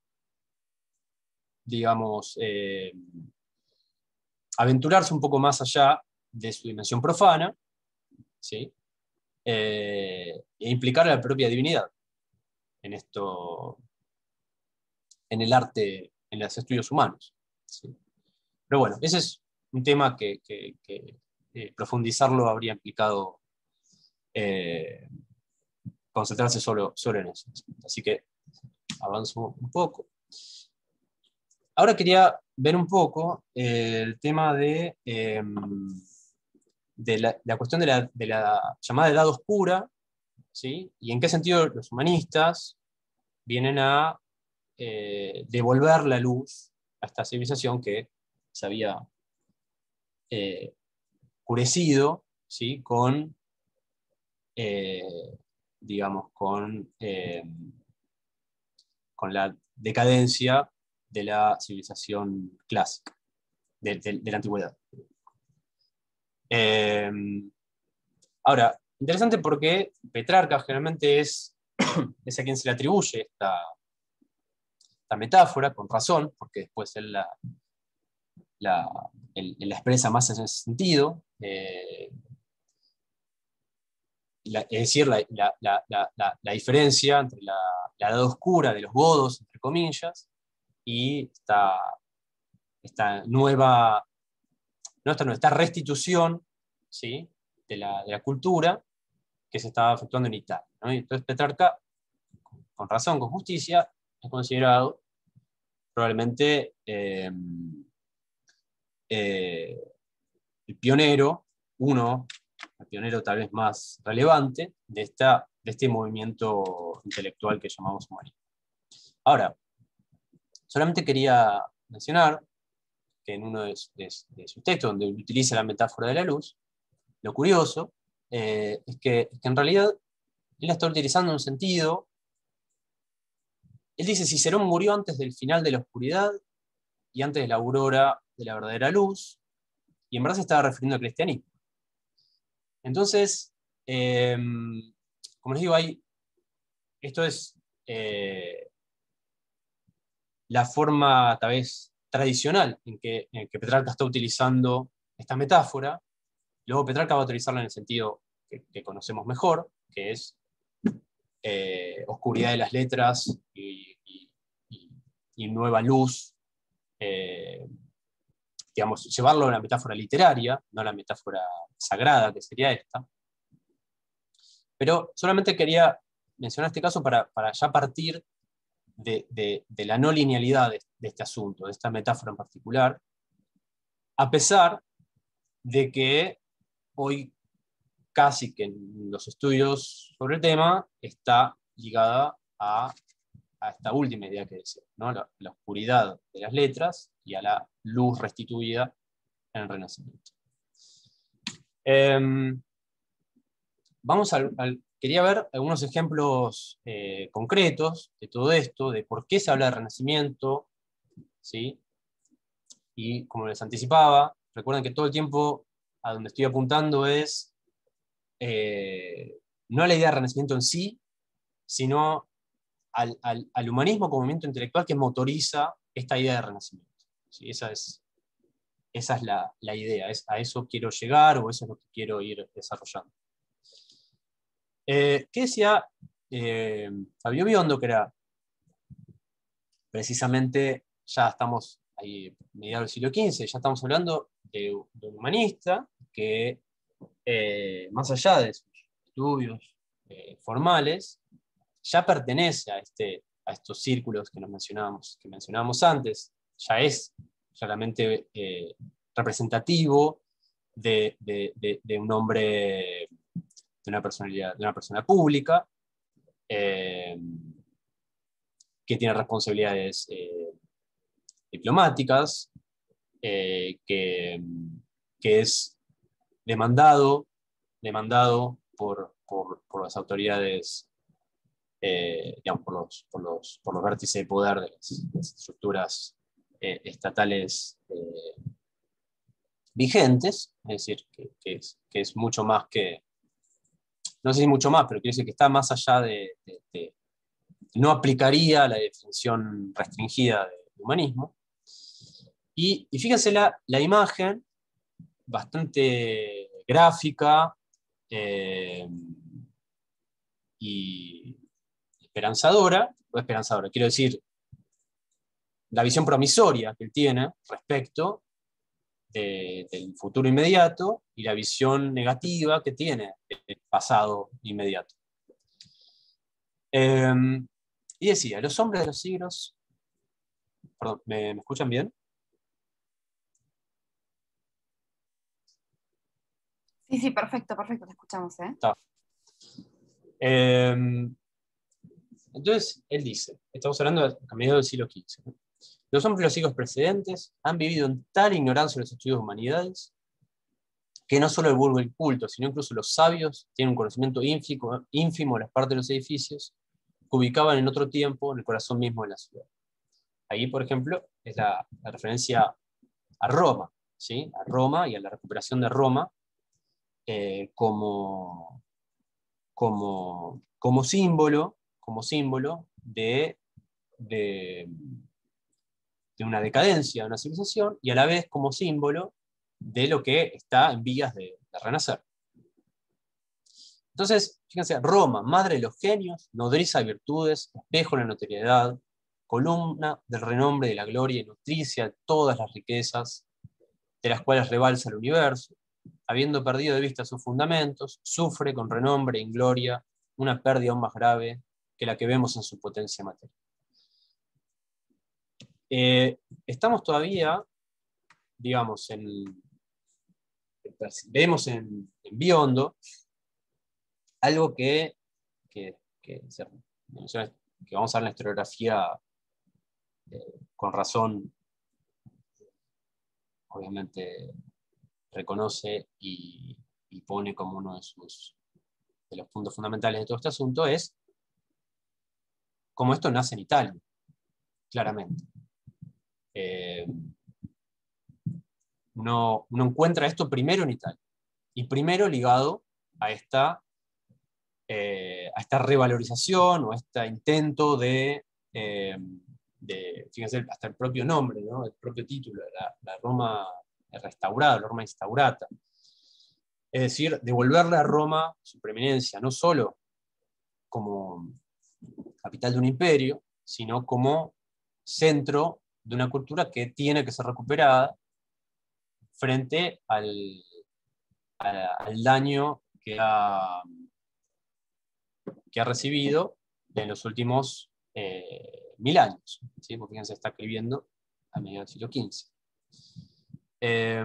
digamos, eh, aventurarse un poco más allá de su dimensión profana, ¿sí? Eh, e implicar a la propia divinidad en esto, en el arte, en los estudios humanos, ¿sí? Pero bueno, ese es un tema que, que, que eh, profundizarlo habría implicado eh, concentrarse solo, solo en eso. Así que avanzo un poco. Ahora quería ver un poco eh, el tema de, eh, de la, la cuestión de la, de la llamada edad oscura, ¿sí? Y en qué sentido los humanistas vienen a eh, devolver la luz a esta civilización que se había eh, oscurecido, ¿sí? Con, eh, digamos, con, eh, con la decadencia de la civilización clásica, de, de, de la antigüedad. Eh, ahora, interesante porque Petrarca generalmente es, es a quien se le atribuye esta, esta metáfora, con razón, porque después él la, la, él, él la expresa más en ese sentido. Eh, la, es decir, la, la, la, la, la diferencia entre la, la edad oscura de los godos, entre comillas, y esta, esta nueva, no esta, esta restitución, ¿sí? de, la, de la cultura que se estaba efectuando en Italia, ¿no? Y entonces Petrarca, con razón, con justicia, es considerado probablemente eh, eh, el pionero, uno, el pionero tal vez más relevante de, esta, de este movimiento intelectual que llamamos humanismo. Ahora, solamente quería mencionar que en uno de, de, de sus textos, donde utiliza la metáfora de la luz, lo curioso eh, es, que, es que en realidad él la está utilizando en un sentido. Él dice: Cicerón murió antes del final de la oscuridad y antes de la aurora de la verdadera luz, y en verdad se estaba refiriendo al cristianismo. Entonces, eh, como les digo, hay, esto es eh, la forma tal vez tradicional en que, en que Petrarca está utilizando esta metáfora. Luego Petrarca va a utilizarla en el sentido que, que conocemos mejor, que es eh, oscuridad de las letras y, y, y, y nueva luz, eh, digamos, llevarlo a una metáfora literaria, no a la metáfora sagrada, que sería esta. Pero solamente quería mencionar este caso para, para ya partir de, de, de la no linealidad de, de este asunto, de esta metáfora en particular, a pesar de que hoy casi que en los estudios sobre el tema está ligada a, a esta última idea que decía, ¿no? la, la oscuridad de las letras y a la luz restituida en el Renacimiento. Eh, vamos al, al, quería ver algunos ejemplos eh, concretos de todo esto, de por qué se habla de Renacimiento, ¿sí? Y como les anticipaba, recuerden que todo el tiempo a donde estoy apuntando es eh, no a la idea de Renacimiento en sí, sino al, al, al humanismo como movimiento intelectual que motoriza esta idea de Renacimiento. ¿Sí? Esa es, esa es la, la idea, es, a eso quiero llegar o eso es lo que quiero ir desarrollando. Eh, ¿Qué decía eh, Fabio Biondo? Que era precisamente, ya estamos ahí, mediados del siglo quince, ya estamos hablando de, de un humanista que, eh, más allá de sus estudios eh, formales, ya pertenece a, este, a estos círculos que nos mencionábamos, que mencionábamos antes, ya es claramente eh, representativo de, de, de, de un hombre, de una personalidad, de una persona pública, eh, que tiene responsabilidades eh, diplomáticas, eh, que, que es demandado, demandado por, por, por las autoridades, eh, digamos, por, los, por, los, por los vértices de poder de las, de las estructuras eh, estatales eh, vigentes, es decir, que, que, es, que es mucho más que, no sé si mucho más, pero quiero decir que está más allá de, de, de no aplicaría la definición restringida de humanismo. Y, y fíjense la, la imagen, bastante gráfica eh, y esperanzadora, o esperanzadora, quiero decir, la visión promisoria que él tiene respecto de, del futuro inmediato y la visión negativa que tiene del pasado inmediato. Eh, y decía, los hombres de los siglos, perdón, ¿me, me escuchan bien? Sí, sí, perfecto, perfecto, te escuchamos, ¿eh? Está. Eh, entonces, él dice, estamos hablando de, a mediados del siglo quince, ¿no? Los hombres de los siglos precedentes han vivido en tal ignorancia de los estudios de humanidades que no solo el vulgo y el culto, sino incluso los sabios tienen un conocimiento ínfimo, ínfimo de las partes de los edificios que ubicaban en otro tiempo en el corazón mismo de la ciudad. Ahí, por ejemplo, es la, la referencia a Roma, ¿sí? A Roma y a la recuperación de Roma eh, como, como, como símbolo, como símbolo de, de, de una decadencia de una civilización y a la vez como símbolo de lo que está en vías de, de renacer. Entonces, fíjense, Roma, madre de los genios, nodriza de virtudes, espejo de la notoriedad, columna del renombre de la gloria y nutricia de todas las riquezas de las cuales rebalsa el universo, habiendo perdido de vista sus fundamentos, sufre con renombre e ingloria una pérdida aún más grave que la que vemos en su potencia material. Eh, estamos todavía, digamos, en, vemos en, en Biondo algo que, que, que, que vamos a ver en la historiografía eh, con razón, obviamente reconoce y, y pone como uno de, sus, de los puntos fundamentales de todo este asunto, es cómo esto nace en Italia, claramente. Eh, uno, uno encuentra esto primero en Italia, y primero ligado a esta, eh, a esta revalorización o a este intento de, eh, de, fíjense, hasta el propio nombre, ¿no? El propio título, la, la Roma restaurada, la Roma instaurata. Es decir, devolverle a Roma su preeminencia, no solo como capital de un imperio, sino como centro de una cultura que tiene que ser recuperada frente al, a, al daño que ha, que ha recibido en los últimos eh, mil años, ¿sí? Porque fíjense, está escribiendo a mediados del siglo quince. Eh,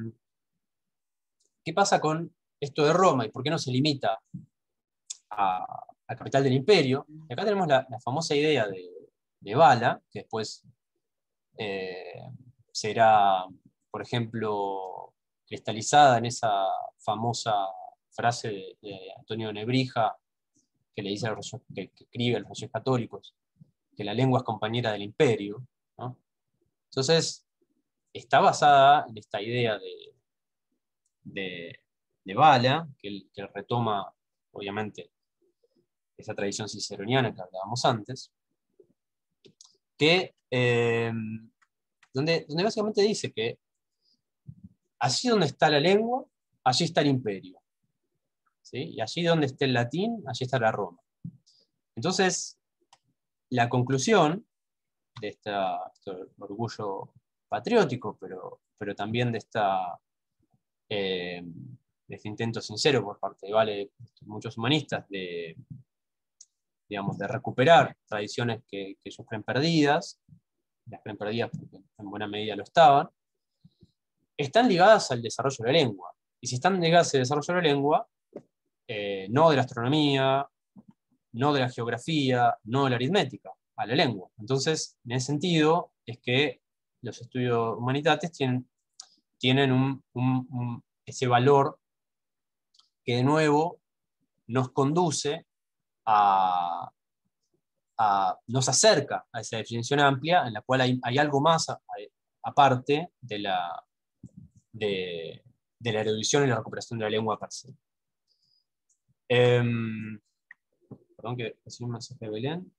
¿Qué pasa con esto de Roma y por qué no se limita a la capital del imperio? Y acá tenemos la, la famosa idea de, de Bala, que después eh, será, por ejemplo, cristalizada en esa famosa frase de, de Antonio Nebrija, que le dice a los, que, que escribe a los reyes católicos, que la lengua es compañera del imperio, ¿no? Entonces, está basada en esta idea de, de, de Bala, que él, que él retoma, obviamente, esa tradición ciceroniana que hablábamos antes, que, eh, donde, donde básicamente dice que allí donde está la lengua, allí está el imperio, ¿sí? Y allí donde esté el latín, allí está la Roma. Entonces, la conclusión de esta, este orgullo patriótico, pero, pero también de, esta, eh, de este intento sincero por parte de Vale, muchos humanistas, de, digamos, de recuperar tradiciones que, que ellos creen perdidas, las creen perdidas porque en buena medida lo estaban, están ligadas al desarrollo de la lengua. Y si están ligadas al desarrollo de la lengua, eh, no de la astronomía, no de la geografía, no de la aritmética, a la lengua. Entonces, en ese sentido, es que los estudios humanitates tienen, tienen un, un, un, ese valor que de nuevo nos conduce a, a, nos acerca a esa definición amplia en la cual hay, hay algo más a, a, aparte de la, de, de la erudición y la recuperación de la lengua per se. Eh, perdón que recibí un mensaje de Belén.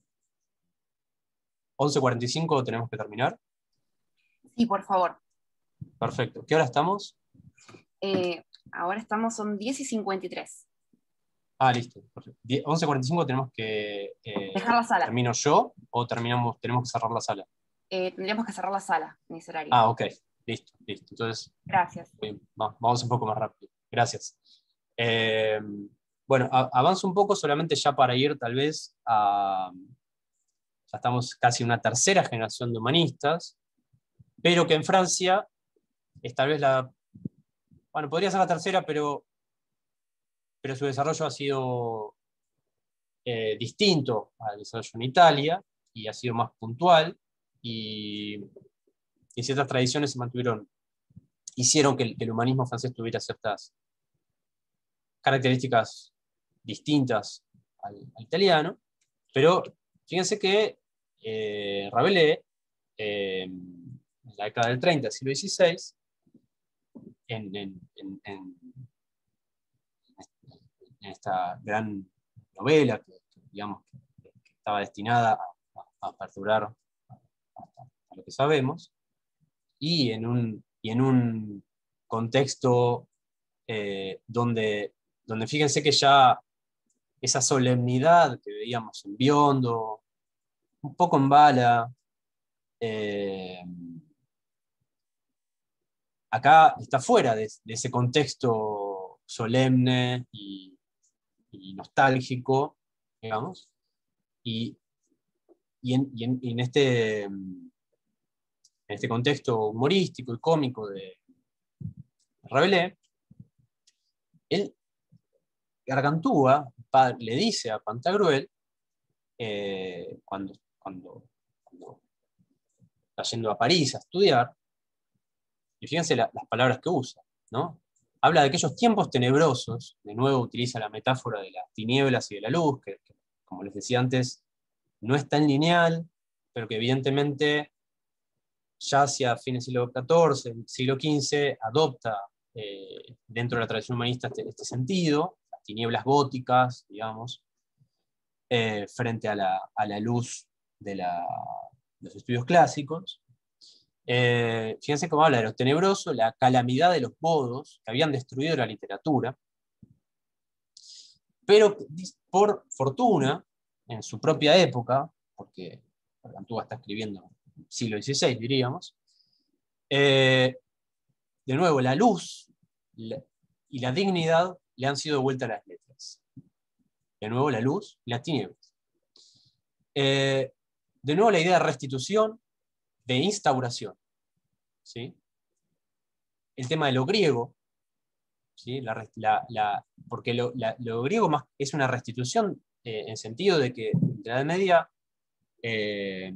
once cuarenta y cinco tenemos que terminar. Sí, por favor. Perfecto. ¿Qué hora estamos? Eh, ahora estamos, son diez y cincuenta y tres. Ah, listo. once cuarenta y cinco tenemos que... Eh, Dejar la sala. ¿Termino yo o terminamos, tenemos que cerrar la sala? Eh, tendríamos que cerrar la sala en ese horario. Ah, ok. Listo, listo. Entonces, Gracias. bien, vamos un poco más rápido. Gracias. Eh, bueno, a, avanzo un poco solamente ya para ir tal vez a... Ya estamos casi una tercera generación de humanistas, pero que en Francia es tal vez la... Bueno, podría ser la tercera, pero, pero su desarrollo ha sido eh, distinto al desarrollo en Italia y ha sido más puntual y, y ciertas tradiciones se mantuvieron, hicieron que el, que el humanismo francés tuviera ciertas características distintas al, al italiano, pero fíjense que eh, Rabelais, eh, en la década del treinta del siglo dieciséis, en, en, en, en, en esta gran novela que, que digamos, que, que estaba destinada a, a, a perdurar hasta, hasta lo que sabemos, y en un, y en un contexto eh, donde, donde fíjense que ya esa solemnidad que veíamos en Biondo, un poco en Bala, eh, acá está fuera de, de ese contexto solemne y, y nostálgico, digamos, y, y, en, y, en, y en, este, en este contexto humorístico y cómico de Rabelais, él Gargantúa le dice a Pantagruel, eh, cuando, cuando, cuando está yendo a París a estudiar, y fíjense la, las palabras que usa, ¿no? Habla de aquellos tiempos tenebrosos, de nuevo utiliza la metáfora de las tinieblas y de la luz, que, que como les decía antes, no es tan lineal, pero que evidentemente ya hacia fines del siglo catorce, siglo quince, adopta eh, dentro de la tradición humanista este, este sentido, las tinieblas góticas, digamos, eh, frente a la, a la luz de la, los estudios clásicos. Eh, fíjense cómo habla de lo tenebroso, la calamidad de los modos que habían destruido la literatura, pero por fortuna, en su propia época, porque Gargantúa está escribiendo en el siglo dieciséis, diríamos, eh, de nuevo, la luz la, y la dignidad le han sido devueltas a las letras. De nuevo, la luz y las tinieblas. Eh, de nuevo, la idea de restitución, de instauración. ¿Sí? El tema de lo griego, ¿sí? la, la, la, porque lo, la, lo griego más es una restitución eh, en sentido de que en la Edad Media, eh,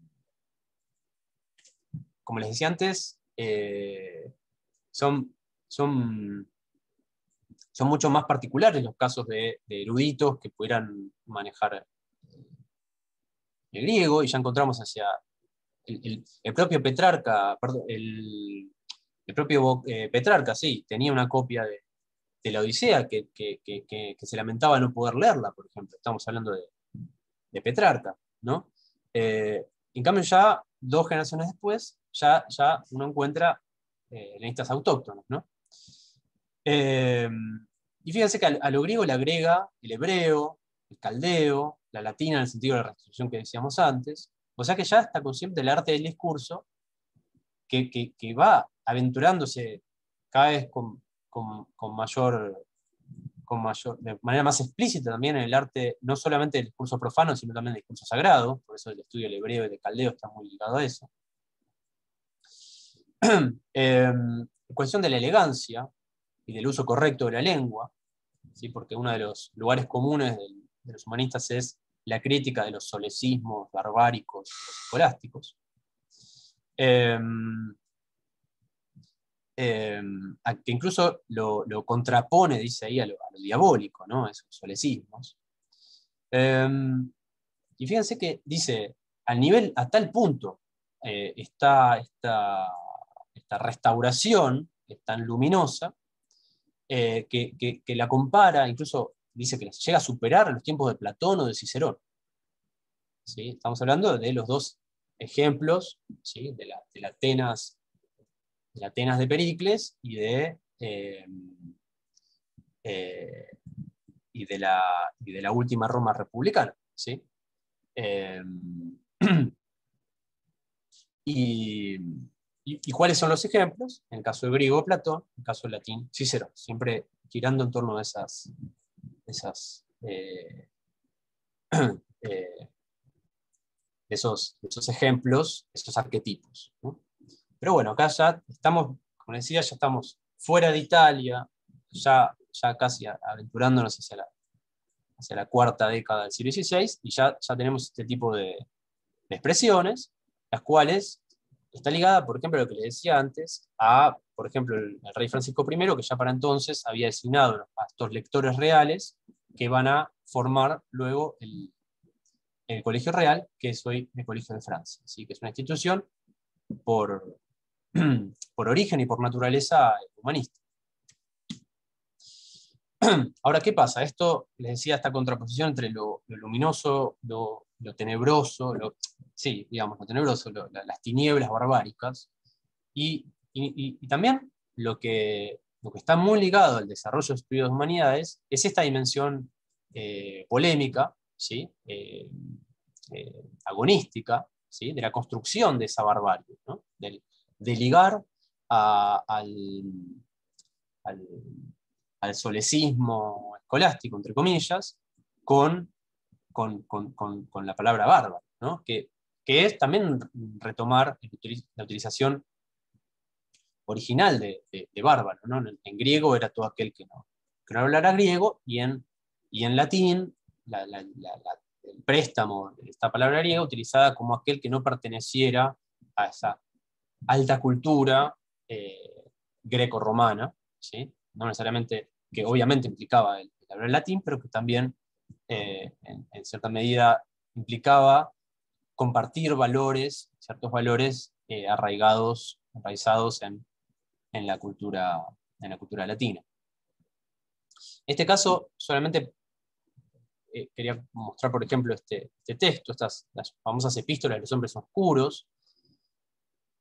como les decía antes, eh, son, son, son mucho más particulares los casos de, de eruditos que pudieran manejar el griego, y ya encontramos hacia el, el, el propio Petrarca, perdón, el, el propio eh, Petrarca, sí, tenía una copia de, de la Odisea que, que, que, que se lamentaba no poder leerla, por ejemplo. Estamos hablando de, de Petrarca, ¿no? Eh, en cambio, ya dos generaciones después, ya, ya uno encuentra eh, lenguistas autóctonos, ¿no? Eh, y fíjense que a, a lo griego le agrega el hebreo, el caldeo, la latina en el sentido de la restitución que decíamos antes, o sea que ya está consciente del arte del discurso que, que, que va aventurándose cada vez con, con, con mayor, con mayor, de manera más explícita también en el arte, no solamente del discurso profano, sino también del discurso sagrado, por eso el estudio del hebreo y del caldeo está muy ligado a eso. eh, cuestión de la elegancia y del uso correcto de la lengua, ¿sí? Porque uno de los lugares comunes del, de los humanistas es la crítica de los solecismos barbáricos escolásticos. Eh, eh, que incluso lo, lo contrapone, dice ahí, a lo, a lo diabólico, ¿no? Esos solecismos. Eh, y fíjense que dice, al nivel, a tal punto, eh, está esta, esta restauración, es tan luminosa, eh, que, que, que la compara, incluso dice que llega a superar los tiempos de Platón o de Cicerón. ¿Sí? Estamos hablando de los dos ejemplos, ¿sí? de, la, de la Atenas de la Atenas de Pericles y de, eh, eh, y de, la, y de la última Roma republicana. ¿Sí? Eh, y, y, ¿Y cuáles son los ejemplos? En el caso del griego, Platón, en el caso del latín, Cicerón, siempre girando en torno a esas, esas, eh, eh, esos, esos ejemplos, esos arquetipos, ¿no? Pero bueno, acá ya estamos, como decía, ya estamos fuera de Italia, ya, ya casi aventurándonos hacia la, hacia la cuarta década del siglo dieciséis, y ya, ya tenemos este tipo de, de expresiones, las cuales está ligada, por ejemplo, a lo que les decía antes, a, por ejemplo, el, el rey Francisco primero, que ya para entonces había designado a estos lectores reales que van a formar luego el, el Colegio Real, que es hoy el Colegio de Francia, ¿sí? Que es una institución por, por origen y por naturaleza humanista. Ahora, ¿qué pasa? Esto, les decía, esta contraposición entre lo, lo luminoso, lo, lo tenebroso, lo, sí, digamos, lo tenebroso, lo, la, las tinieblas barbáricas, y, y, y también lo que, lo que está muy ligado al desarrollo de estudios de humanidades es esta dimensión eh, polémica, ¿sí? eh, eh, agonística, ¿sí? De la construcción de esa barbarie, ¿no? de, de ligar a, al, al al solecismo escolástico, entre comillas, con, con, con, con, con la palabra bárbaro, ¿no? que, que es también retomar la utilización original de, de, de bárbaro, ¿no? En, en griego era todo aquel que no, que no hablara griego, y en, y en latín la, la, la, la, el préstamo de esta palabra griega utilizada como aquel que no perteneciera a esa alta cultura eh, greco-romana, ¿sí? No necesariamente, que obviamente implicaba el, el hablar latín, pero que también eh, en, en cierta medida implicaba compartir valores, ciertos valores eh, arraigados, enraizados en, en, la cultura, en la cultura latina. En este caso, solamente eh, quería mostrar, por ejemplo, este, este texto, estas las famosas epístolas de los hombres oscuros,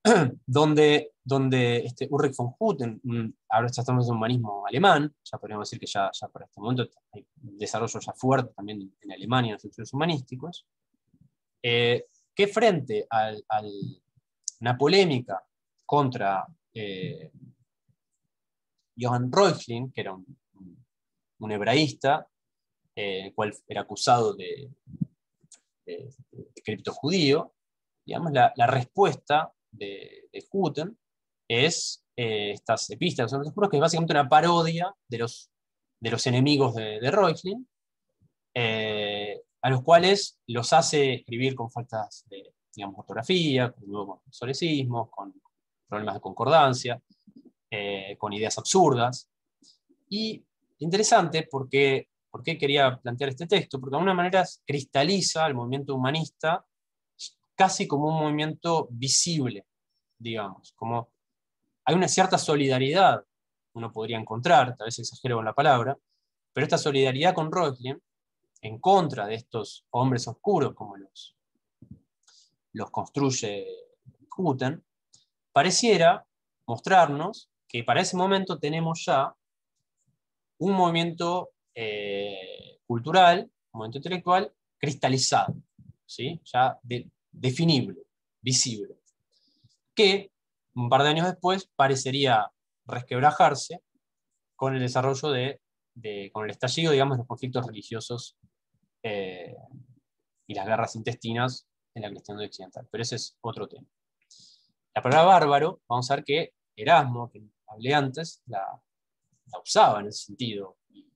donde, donde este Ulrich von Hutten, ahora ya estamos en un humanismo alemán, ya podríamos decir que ya, ya por este momento hay un desarrollo ya fuerte también en, en Alemania en los estudios humanísticos, eh, que frente a una polémica contra eh, Johann Reuchlin, que era un, un hebraísta, eh, el cual era acusado de, de, de criptojudío, digamos, la, la respuesta de, de Hutten es eh, estas epístolas sobre los oscuros, que es básicamente una parodia de los, de los enemigos de, de Reuchlin, eh, a los cuales los hace escribir con faltas de, digamos, ortografía, con nuevos solecismos, con problemas de concordancia, eh, con ideas absurdas. Y interesante porque, ¿por qué quería plantear este texto? Porque de alguna manera cristaliza el movimiento humanista casi como un movimiento visible, digamos, como hay una cierta solidaridad, uno podría encontrar, tal vez exagero con la palabra, pero esta solidaridad con Reuchlin, en contra de estos hombres oscuros como los, los construye Hutten, pareciera mostrarnos que para ese momento tenemos ya un movimiento eh, cultural, un movimiento intelectual cristalizado, ¿sí? Ya de, definible, visible, que un par de años después parecería resquebrajarse con el desarrollo de, de con el estallido, digamos, de los conflictos religiosos eh, y las guerras intestinas en la cristiandad occidental. Pero ese es otro tema. La palabra bárbaro, vamos a ver que Erasmo, que hablé antes, la, la usaba en ese sentido. Y,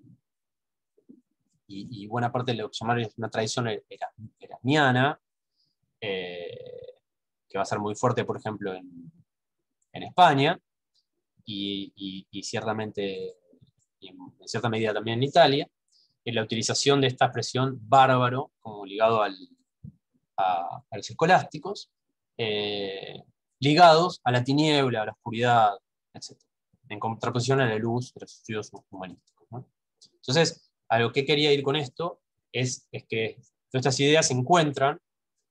y, y buena parte de lo que llamar una tradición erasmiana, eh, que va a ser muy fuerte, por ejemplo, en, en España, y, y, y ciertamente, y en, en cierta medida también en Italia, en la utilización de esta expresión bárbaro como ligado al, a, a los escolásticos, eh, ligados a la tiniebla, a la oscuridad, etcétera, en contraposición a la luz de los estudios humanísticos, ¿no? Entonces, a lo que quería ir con esto es, es que todas estas ideas encuentran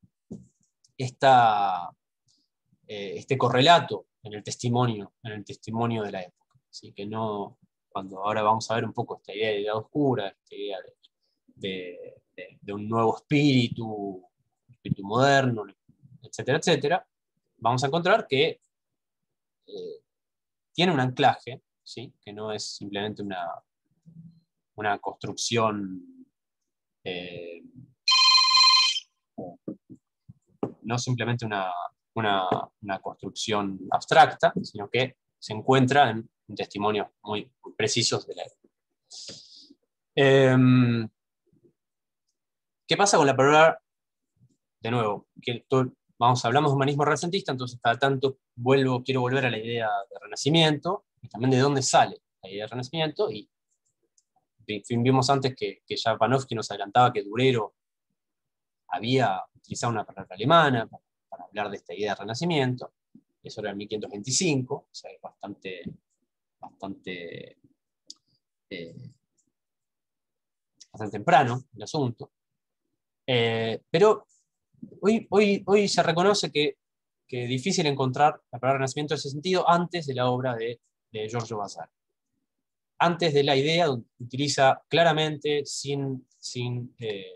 esta, eh, este correlato en el testimonio, en el testimonio de la época. Así que no, cuando ahora vamos a ver un poco esta idea de edad oscura, esta idea de, de, de, de un nuevo espíritu, espíritu moderno, etcétera, etcétera, vamos a encontrar que eh, tiene un anclaje, ¿sí? Que no es simplemente una, una construcción, eh, no simplemente una, una, una construcción abstracta, sino que se encuentra en, en testimonios muy, muy precisos de la época. Eh, ¿Qué pasa con la palabra? De nuevo, que todo, vamos, hablamos de humanismo renacentista, entonces cada tanto vuelvo, quiero volver a la idea de renacimiento, y también de dónde sale la idea de renacimiento, y en fin, vimos antes que, que ya Panofsky nos adelantaba que Durero había utilizado una palabra alemana para, para hablar de esta idea de renacimiento, eso era en mil quinientos veinticinco, o sea, es bastante, bastante, eh, bastante temprano el asunto. Eh, pero hoy, hoy, hoy se reconoce que, que es difícil encontrar la palabra renacimiento en ese sentido antes de la obra de, de Giorgio Vasari. Antes de la idea, donde utiliza claramente, sin, sin eh,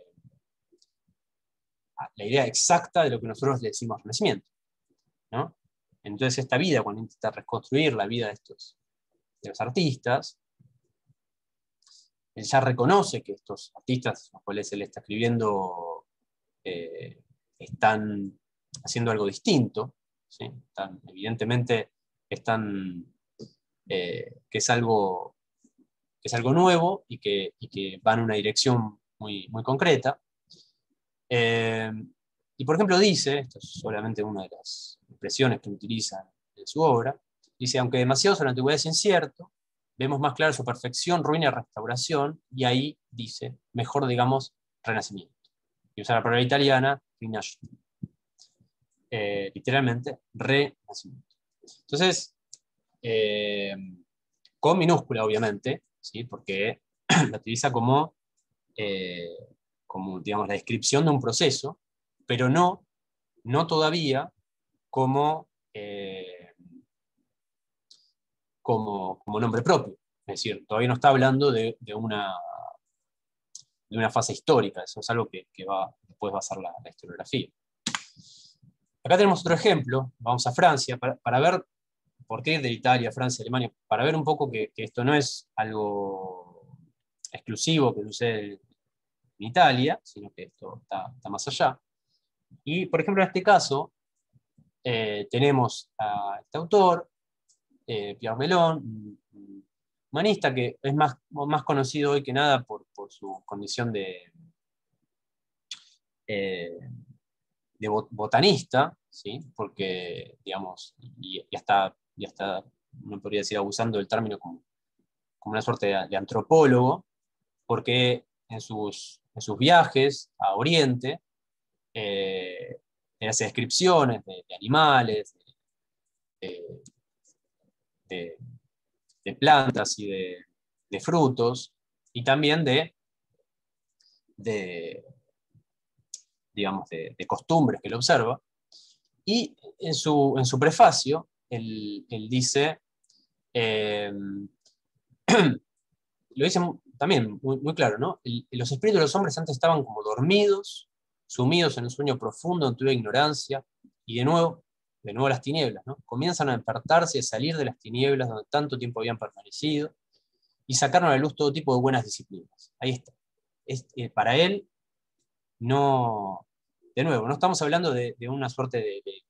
la idea exacta de lo que nosotros le decimos renacimiento, ¿no? Entonces esta vida, cuando intenta reconstruir la vida de estos de los artistas, él ya reconoce que estos artistas, los cuales él está escribiendo, eh, están haciendo algo distinto, ¿sí? Están, evidentemente están, eh, que, es algo, que es algo nuevo y que, y que va en una dirección muy, muy concreta. Eh, y por ejemplo dice, esto es solamente una de las expresiones que utiliza en su obra, dice, aunque demasiado sobre la antigüedad es incierto, vemos más claro su perfección, ruina y restauración, y ahí dice, mejor digamos, renacimiento. Y usa la palabra italiana, rinascimento. Eh, literalmente, renacimiento. Entonces, eh, con minúscula, obviamente, ¿sí? Porque la utiliza como, eh, como, digamos, la descripción de un proceso, pero no, no todavía como como, como nombre propio. Es decir, todavía no está hablando de, de, una, de una fase histórica, eso es algo que, que va, después va a ser la, la historiografía. Acá tenemos otro ejemplo, vamos a Francia, para, para ver por qué de Italia, Francia, Alemania, para ver un poco que, que esto no es algo exclusivo que sucede en Italia, sino que esto está, está más allá. Y, por ejemplo, en este caso, eh, tenemos a este autor, eh, Pierre Melon, un humanista que es más, más conocido hoy que nada por, por su condición de, eh, de botanista, ¿sí? Porque, digamos, y, y hasta, y hasta, no podría decir abusando del término como, como una suerte de, de antropólogo, porque en sus, en sus viajes a Oriente, eh, hace descripciones de, de animales, de, de, de plantas y de, de frutos, y también de, de digamos, de, de costumbres que él observa. Y en su, en su prefacio, él, él dice, eh, lo dice también muy, muy claro, ¿no? El, los espíritus de los hombres antes estaban como dormidos, sumidos en un sueño profundo, en toda ignorancia, y de nuevo, de nuevo las tinieblas, ¿no? Comienzan a despertarse y a salir de las tinieblas donde tanto tiempo habían permanecido, y sacaron a la luz todo tipo de buenas disciplinas. Ahí está. Es, eh, para él, no, de nuevo, no estamos hablando de, de una suerte de, de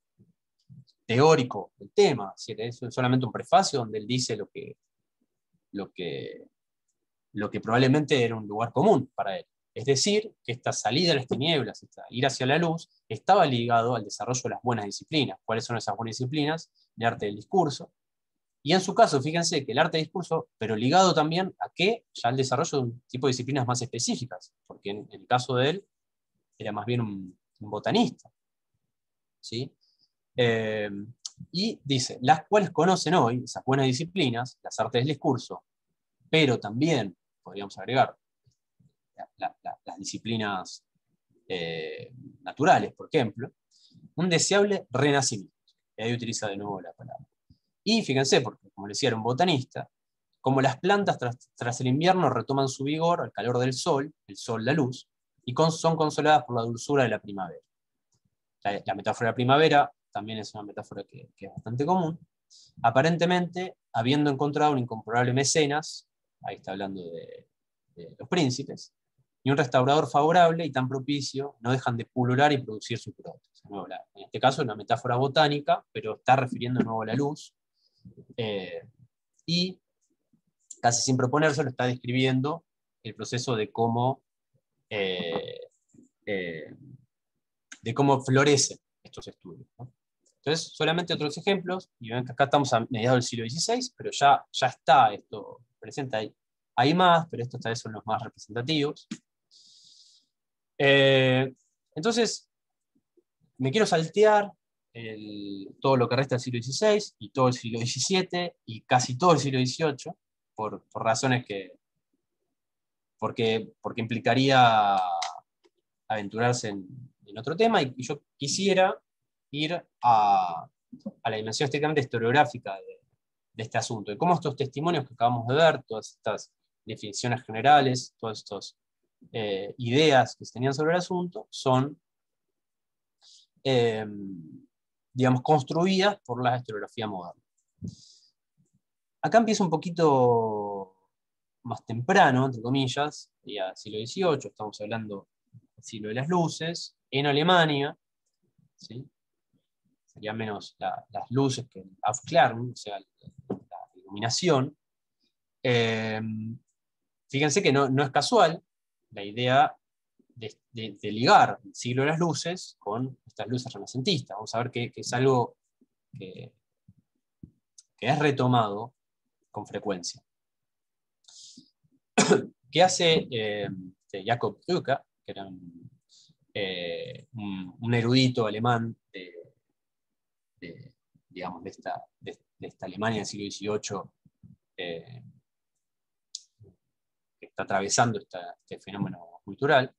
teórico del tema, es solamente un prefacio donde él dice lo que, lo que, lo que probablemente era un lugar común para él. Es decir, que esta salida de las tinieblas, esta ir hacia la luz, estaba ligado al desarrollo de las buenas disciplinas. ¿Cuáles son esas buenas disciplinas? El arte del discurso. Y en su caso, fíjense que el arte del discurso, pero ligado también a que ya el desarrollo de un tipo de disciplinas más específicas, porque en, en el caso de él era más bien un, un botanista. ¿Sí? Eh, y dice, las cuales conocen hoy, esas buenas disciplinas, las artes del discurso, pero también, podríamos agregar, la, la, las disciplinas eh, naturales, por ejemplo, un deseable renacimiento. Y ahí utiliza de nuevo la palabra. Y fíjense, porque como le decía, era un botanista, como las plantas tras, tras el invierno retoman su vigor al calor del sol, el sol, la luz, y con, son consoladas por la dulzura de la primavera. La, la metáfora de la primavera también es una metáfora que, que es bastante común. Aparentemente, habiendo encontrado un incomparable mecenas, ahí está hablando de, de los príncipes, y un restaurador favorable y tan propicio, no dejan de pulular y producir sus brotes. De nuevo, la, en este caso, una metáfora botánica, pero está refiriendo de nuevo a la luz, eh, y casi sin proponérselo está describiendo el proceso de cómo, eh, eh, de cómo florecen estos estudios, ¿no? Entonces, solamente otros ejemplos, y ven que acá estamos a mediados del siglo dieciséis, pero ya, ya está esto presente ahí. Hay más, pero estos tal vez son los más representativos. Eh, entonces, me quiero saltear el, todo lo que resta del siglo dieciséis, y todo el siglo diecisiete, y casi todo el siglo dieciocho, por, por razones que, porque, porque implicaría aventurarse en, en otro tema, y, y yo quisiera ir a, a la dimensión estrictamente historiográfica de, de este asunto, de cómo estos testimonios que acabamos de ver, todas estas definiciones generales, todas estas eh, ideas que se tenían sobre el asunto, son, eh, digamos, construidas por la historiografía moderna. Acá empieza un poquito más temprano, entre comillas, ya siglo dieciocho, estamos hablando del siglo de las luces, en Alemania, ¿sí? Serían menos la, las luces que el Aufklärung, o sea, la, la iluminación. Eh, fíjense que no, no es casual la idea de, de, de ligar el siglo de las luces con estas luces renacentistas. Vamos a ver que, que es algo que, que es retomado con frecuencia. ¿Qué hace eh, Jakob Brücke, que era un, eh, un, un erudito alemán de, de, digamos, de, esta, de, de esta Alemania del siglo dieciocho, eh, que está atravesando esta, este fenómeno cultural?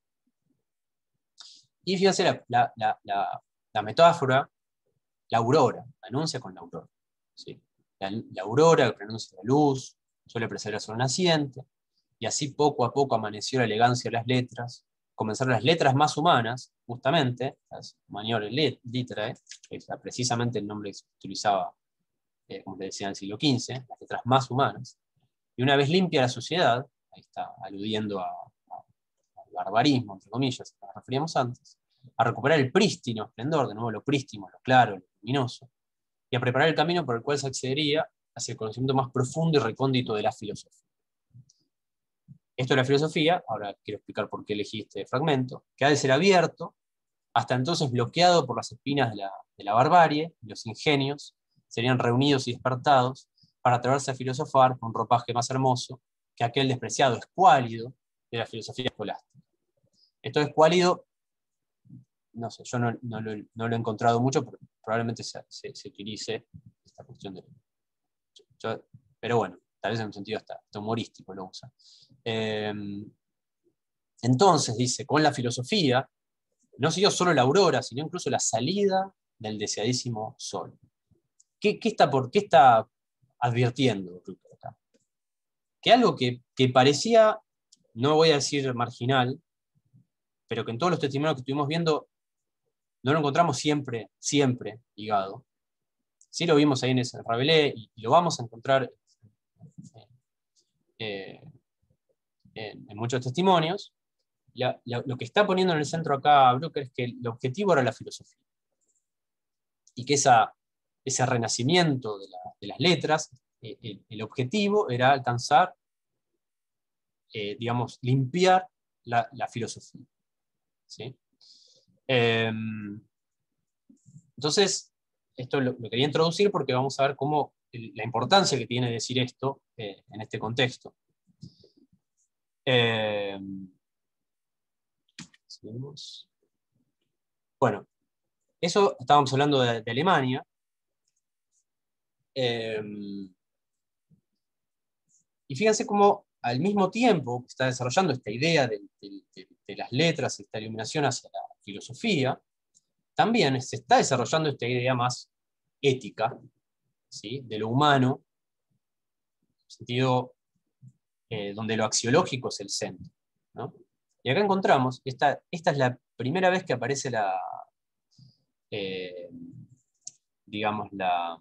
Y fíjense la, la, la, la, la metáfora, la aurora, anuncia con la aurora, ¿sí? la, la aurora, que pronuncia la luz, suele preceder al sol naciente, y así poco a poco amaneció la elegancia de las letras, comenzaron las letras más humanas, justamente, las mayores literae, que es precisamente el nombre que se utilizaba, eh, como te decía, en el siglo quince, las letras más humanas, y una vez limpia la sociedad, ahí está aludiendo a, a, al barbarismo, entre comillas, que nos referíamos antes, a recuperar el prístino esplendor, de nuevo lo prístino, lo claro, lo luminoso, y a preparar el camino por el cual se accedería hacia el conocimiento más profundo y recóndito de la filosofía. Esto de la filosofía, ahora quiero explicar por qué elegí este fragmento, que ha de ser abierto, hasta entonces bloqueado por las espinas de la, de la barbarie, y los ingenios serían reunidos y despertados para atreverse a filosofar con un ropaje más hermoso que aquel despreciado escuálido de la filosofía escolástica. Esto escuálido, no sé, yo no, no, lo, no lo he encontrado mucho, pero probablemente se, se, se utilice esta cuestión de... Yo, yo, pero bueno, tal vez en un sentido hasta, hasta humorístico lo usa. Eh, entonces, dice, con la filosofía, no siguió solo la aurora, sino incluso la salida del deseadísimo sol. ¿Qué, qué, está, por, qué está advirtiendo acá? Que algo que, que parecía, no voy a decir marginal, pero que en todos los testimonios que estuvimos viendo no lo encontramos siempre, siempre ligado. Sí lo vimos ahí en ese Rabelais y, y lo vamos a encontrar eh, en, en muchos testimonios. La, la, lo que está poniendo en el centro acá Brooker es que el objetivo era la filosofía. Y que esa, ese renacimiento de, la, de las letras, eh, el, el objetivo era alcanzar, eh, digamos, limpiar la, la filosofía. ¿Sí? Eh, entonces, esto lo, lo quería introducir porque vamos a ver cómo el, la importancia que tiene decir esto eh, en este contexto. Eh, seguimos. Bueno, eso estábamos hablando de, de Alemania. Eh, y fíjense cómo al mismo tiempo que está desarrollando esta idea de, de, de, de las letras, esta iluminación hacia la filosofía, también se está desarrollando esta idea más ética, ¿sí? De lo humano, en el sentido eh, donde lo axiológico es el centro, ¿no? Y acá encontramos, esta, esta es la primera vez que aparece la, eh, digamos, la,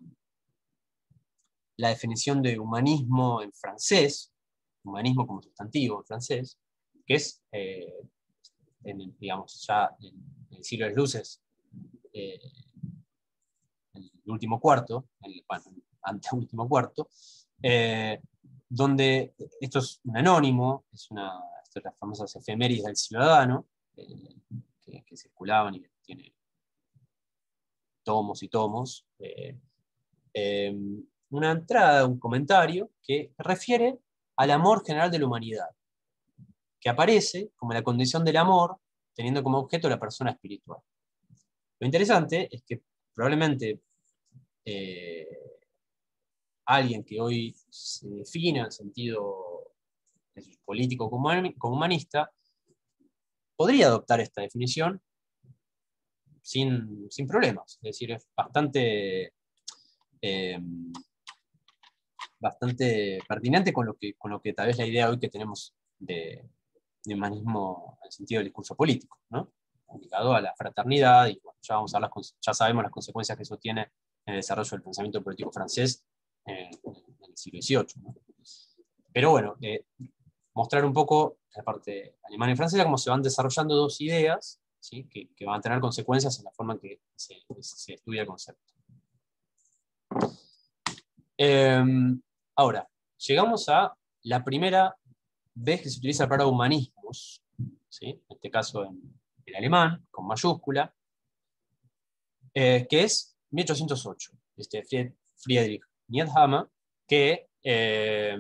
la definición de humanismo en francés, humanismo como sustantivo en francés, que es, eh, en, digamos, ya en, en el siglo de las luces, eh, el último cuarto, el, bueno, anteúltimo cuarto, eh, donde esto es un anónimo, es una, esto es las famosas efemérides del ciudadano, eh, que, que circulaban y que tiene tomos y tomos, eh, eh, una entrada, un comentario que refiere al amor general de la humanidad, que aparece como la condición del amor, teniendo como objeto la persona espiritual. Lo interesante es que probablemente eh, alguien que hoy se define en el sentido político como humanista, podría adoptar esta definición sin, sin problemas. Es decir, es bastante, eh, bastante pertinente con lo, que, con lo que tal vez la idea hoy que tenemos de, de humanismo en el sentido del discurso político, ¿no? Ligado a la fraternidad, y bueno, ya, vamos a ver las, ya sabemos las consecuencias que eso tiene en el desarrollo del pensamiento político francés en, en el siglo dieciocho, ¿no? Pero bueno, eh, mostrar un poco la parte alemana y francesa, cómo se van desarrollando dos ideas, ¿sí? que, que van a tener consecuencias en la forma en que se, se estudia el concepto. Eh, ahora, llegamos a la primera vez que se utiliza la palabra humanismos, ¿sí? En este caso en, en alemán, con mayúscula, eh, que es mil ochocientos ocho, este Friedrich Niethammer, que, eh,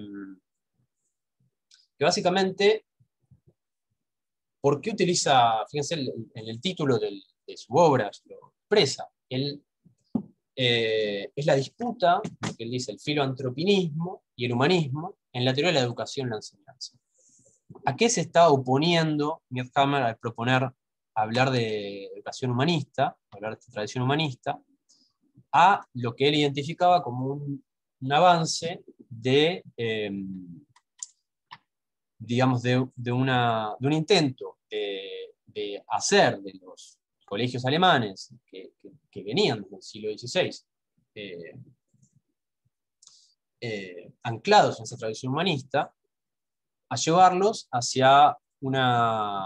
que básicamente, ¿por qué utiliza, fíjense, en el título del, de su obra, lo expresa, él, eh, es la disputa, que él dice, el filoantropinismo y el humanismo en la teoría de la educación y la enseñanza. ¿A qué se está oponiendo Niethammer al proponer hablar de educación humanista, hablar de esta tradición humanista, a lo que él identificaba como un un avance de, eh, digamos, de, de, una, de un intento de, de hacer de los colegios alemanes que, que, que venían desde el siglo dieciséis, eh, eh, anclados en esa tradición humanista, a llevarlos hacia una...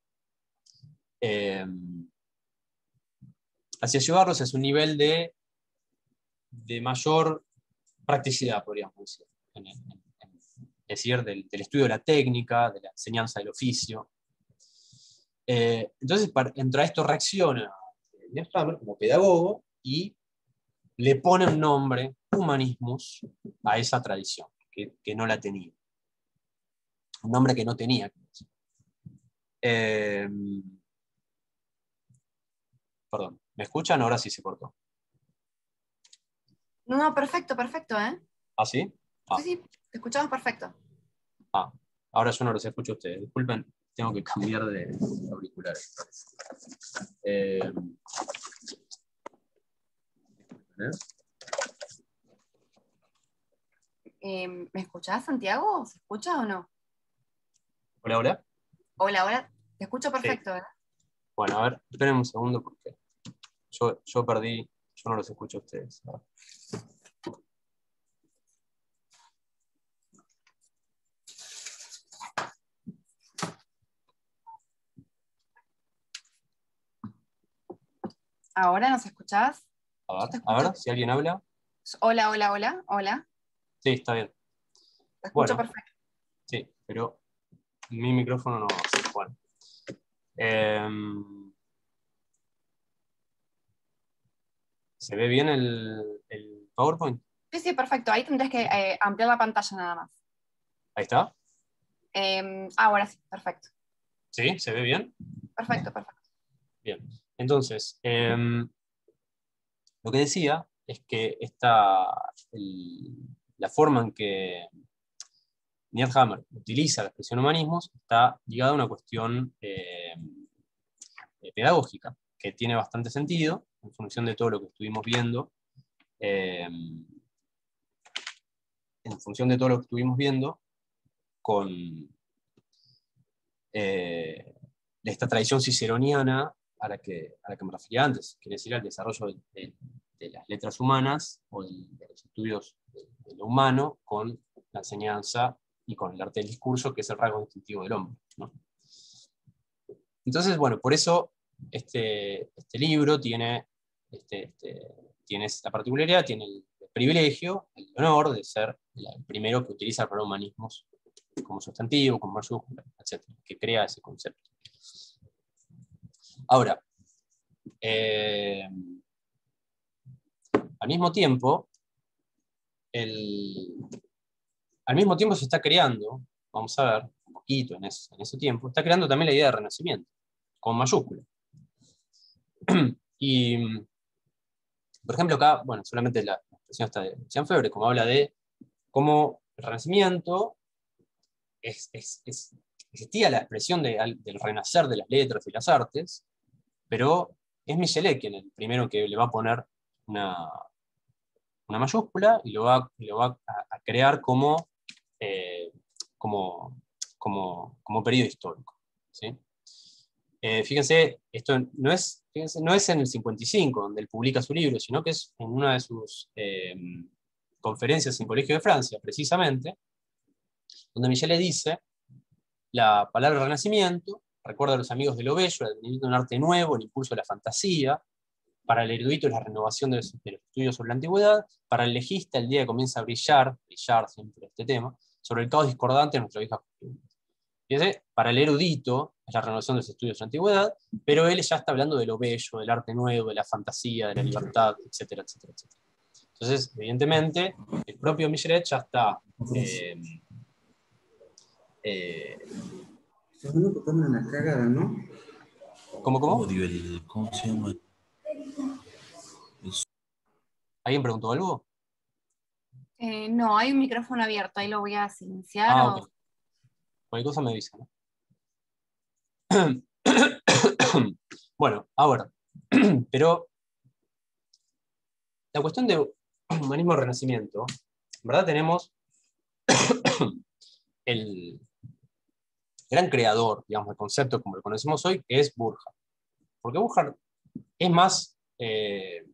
Eh, hacia llevarlos hacia un nivel de, de mayor practicidad, podríamos decir, en, en, en, es decir, del, del estudio de la técnica, de la enseñanza del oficio. Eh, entonces, para, entre esto reacciona Hammer como pedagogo y le pone un nombre, humanismus, a esa tradición, que, que no la tenía. Un nombre que no tenía. Eh, perdón, ¿me escuchan? Ahora sí se cortó. No, no, perfecto, perfecto, ¿eh? ¿Ah, sí? Ah. Sí, sí, te escuchamos perfecto. Ah, ahora yo no los escucho a ustedes. Disculpen, tengo que cambiar de auriculares. Eh, ¿eh? Eh, ¿Me escuchás, Santiago? ¿Se escucha o no? Hola, hola. Hola, hola. Te escucho perfecto, Sí. ¿eh? Bueno, a ver, esperen un segundo porque yo, yo perdí, yo no los escucho a ustedes. A ver. ¿Ahora nos escuchás? A Yo ver, te a escucho. ver, si alguien habla. Hola, hola, hola, hola. Sí, está bien. Te escucho Bueno, perfecto. sí, pero mi micrófono no. Bueno. Eh, ¿Se ve bien el, el PowerPoint? Sí, sí, perfecto. Ahí tendrías que eh, ampliar la pantalla nada más. Ahí está. Eh, ahora sí, perfecto. ¿Sí? ¿Se ve bien? Perfecto, perfecto. Bien. Entonces, eh, lo que decía es que esta, el, la forma en que Niethammer utiliza la expresión humanismos está ligada a una cuestión eh, pedagógica, que tiene bastante sentido en función de todo lo que estuvimos viendo, eh, en función de todo lo que estuvimos viendo con eh, esta tradición ciceroniana a la, que, a la que me refería antes, quiere decir al desarrollo de, de, de las letras humanas o de, de los estudios de, de lo humano con la enseñanza y con el arte del discurso, que es el rasgo distintivo del hombre, ¿no? Entonces, bueno, por eso este, este libro tiene, este, este, tiene esta particularidad, tiene el, el privilegio, el honor de ser el primero que utiliza el pronombre humanismos como sustantivo, como mayúscula, etcétera, que crea ese concepto. Ahora, eh, al mismo tiempo, el, al mismo tiempo se está creando, vamos a ver, un poquito en ese, en ese tiempo, está creando también la idea de renacimiento, con mayúscula. Y, por ejemplo, acá, bueno, solamente la expresión está de Jean-Febre, como habla de cómo el Renacimiento es, es, es, existía la expresión de, del renacer de las letras y las artes, pero es Michelet quien el primero que le va a poner una, una mayúscula y lo va, lo va a, a crear como, eh, como, como, como periodo histórico, ¿sí? Eh, fíjense, esto no es, fíjense, no es en el cincuenta y cinco donde él publica su libro, sino que es en una de sus eh, conferencias en Colegio de Francia, precisamente, donde Michelet dice la palabra renacimiento, recuerda a los amigos de lo bello, el de un arte nuevo, el impulso de la fantasía, para el erudito es la renovación de los, de los estudios sobre la antigüedad, para el legista el día que comienza a brillar, brillar siempre este tema, sobre el caos discordante de nuestra vieja costumbre. Fíjense, para el erudito es la renovación de los estudios de la antigüedad, pero él ya está hablando de lo bello, del arte nuevo, de la fantasía, de la libertad, etcétera, etcétera, etcétera. Entonces, evidentemente, el propio Michelet ya está... Eh, eh, Está bueno que ponen la cagada, ¿no? ¿Cómo, cómo? Odio el, ¿cómo se llama? El... ¿Alguien preguntó algo? Eh, no, hay un micrófono abierto, ahí lo voy a silenciar. Ah, O... ok. Cualquier cosa me avisa, ¿no? Bueno, ahora, pero la cuestión de humanismo renacimiento en verdad tenemos el gran creador, digamos, del concepto como lo conocemos hoy, que es Burckhardt. Porque Burckhardt es más, eh,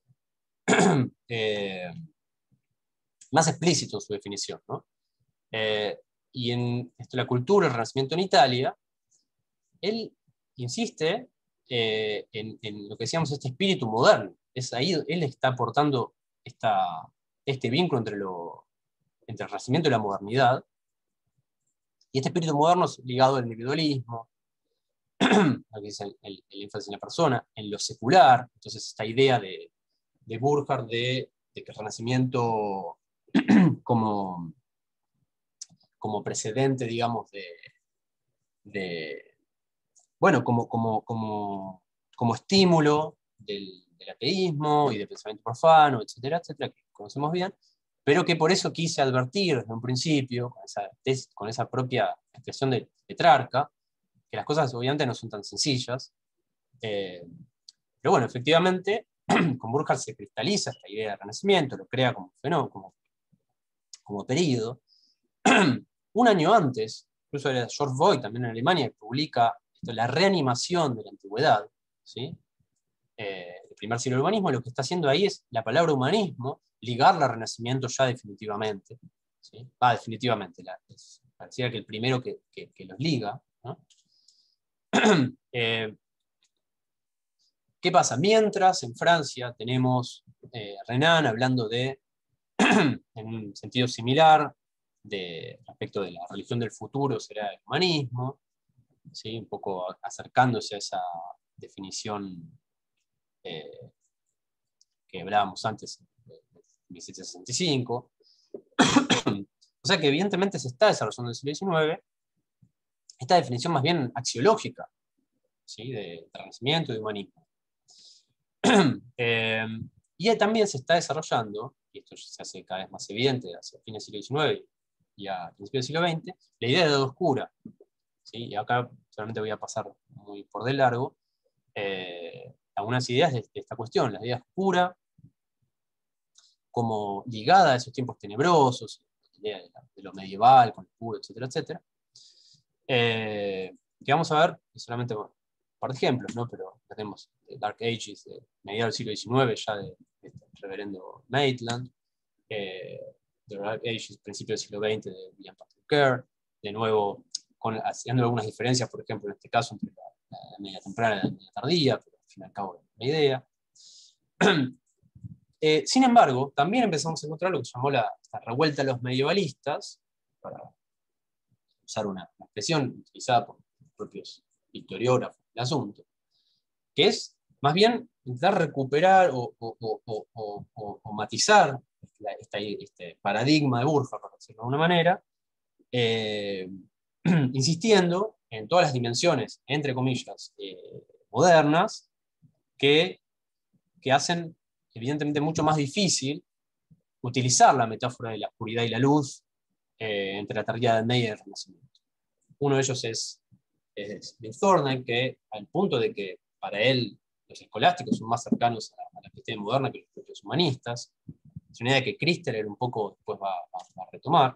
eh, más explícito en su definición, ¿no? Eh, y en esto, la cultura, el Renacimiento en Italia, él insiste eh, en, en lo que decíamos, este espíritu moderno. Es ahí, él está aportando esta, este vínculo entre, lo, entre el Renacimiento y la modernidad. Y este espíritu moderno es ligado al individualismo, al que es el, el, el énfasis en la persona, en lo secular. Entonces, esta idea de, de Burckhardt de, de que el Renacimiento como, como precedente, digamos, de, de bueno, como, como, como, como estímulo del, del ateísmo y del pensamiento profano, etcétera, etcétera, que conocemos bien, pero que por eso quise advertir desde un principio, con esa, con esa propia expresión de Petrarca, que las cosas obviamente no son tan sencillas. Eh, pero bueno, efectivamente, con Burckhardt se cristaliza esta idea de Renacimiento, lo crea como fenómeno, como, como periodo. Un año antes, incluso era George Boyd, también en Alemania, que publica esto, la reanimación de la antigüedad, ¿sí? Eh, el primer siglo del humanismo, lo que está haciendo ahí es la palabra humanismo, ligarla al Renacimiento ya definitivamente. ¿Sí? Ah, definitivamente, la, es, parecía que el primero que, que, que los liga, ¿no? eh, ¿Qué pasa? Mientras en Francia tenemos eh, Renan hablando de, en un sentido similar, de, respecto de la religión del futuro, será el humanismo, ¿sí? Un poco acercándose a esa definición eh, que hablábamos antes, de mil setecientos sesenta y cinco. O sea que evidentemente se está desarrollando en el siglo diecinueve esta definición más bien axiológica, ¿sí? De Renacimiento y de humanismo. eh, y también se está desarrollando, y esto se hace cada vez más evidente hacia fines del siglo diecinueve y a principios del siglo veinte, la idea de edad oscura. ¿Sí? Y acá solamente voy a pasar muy por de largo eh, algunas ideas de, de esta cuestión, la idea oscura como ligada a esos tiempos tenebrosos, la idea de, la, de lo medieval, con el puro, etcétera, etcétera. Eh, que vamos a ver, solamente bueno, un par de ejemplos, ¿no? Pero tenemos Dark Ages de mediados del siglo diecinueve, ya de, de este reverendo Maitland, eh, The Dark Ages, principios del siglo veinte de William Patrick Kerr, de nuevo con, haciendo algunas diferencias, por ejemplo, en este caso entre la, la media temprana y la media tardía, pero al fin y al cabo la idea. Eh, sin embargo, también empezamos a encontrar lo que se llamó la, la revuelta de los medievalistas, para usar una, una expresión utilizada por los propios historiógrafos del asunto, que es más bien intentar recuperar o, o, o, o, o, o matizar la, esta, este paradigma de Burckhardt, por decirlo de alguna manera, eh, insistiendo en todas las dimensiones, entre comillas, eh, modernas, que, que hacen evidentemente mucho más difícil utilizar la metáfora de la oscuridad y la luz eh, entre la tardía del medio y el Renacimiento. Uno de ellos es, es Bill Thorndike, que al punto de que para él los escolásticos son más cercanos a, a la cristiandad moderna que los propios humanistas. Es una idea que Christeler un poco después va, va, va a retomar.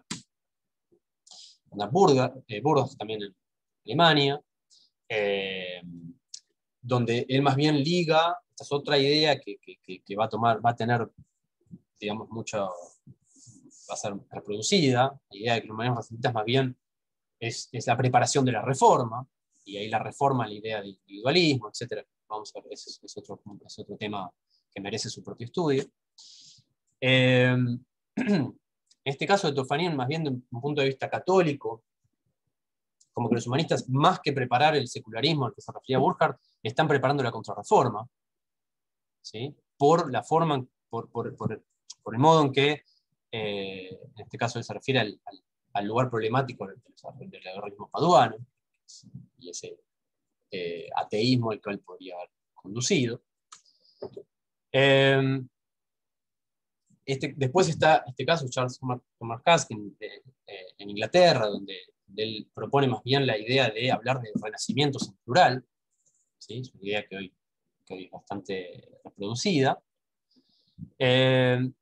Burgers eh, también en Alemania, eh, donde él más bien liga, esta es otra idea que, que, que va a tomar, va a tener, digamos, mucho, va a ser reproducida, la idea de que los humanistas racialistas más bien es, es la preparación de la reforma, y ahí la reforma, la idea de individualismo, etcétera. Vamos a ver, ese es, es, otro, es otro tema que merece su propio estudio. Eh, en este caso de Tofanian, más bien de un punto de vista católico, como que los humanistas, más que preparar el secularismo al que se refería Burckhardt, están preparando la contrarreforma, ¿sí? Por la forma, por, por, por, por el modo en que, eh, en este caso, se refiere al, al, al lugar problemático del, del agarrismo paduano, y ese eh, ateísmo al cual podría haber conducido. Eh, este, después está este caso, Charles Thomas Kaskin, eh, eh, en Inglaterra, donde él propone más bien la idea de hablar de renacimientos en plural, ¿sí? Es una idea que hoy, que hoy es bastante reproducida. Eh,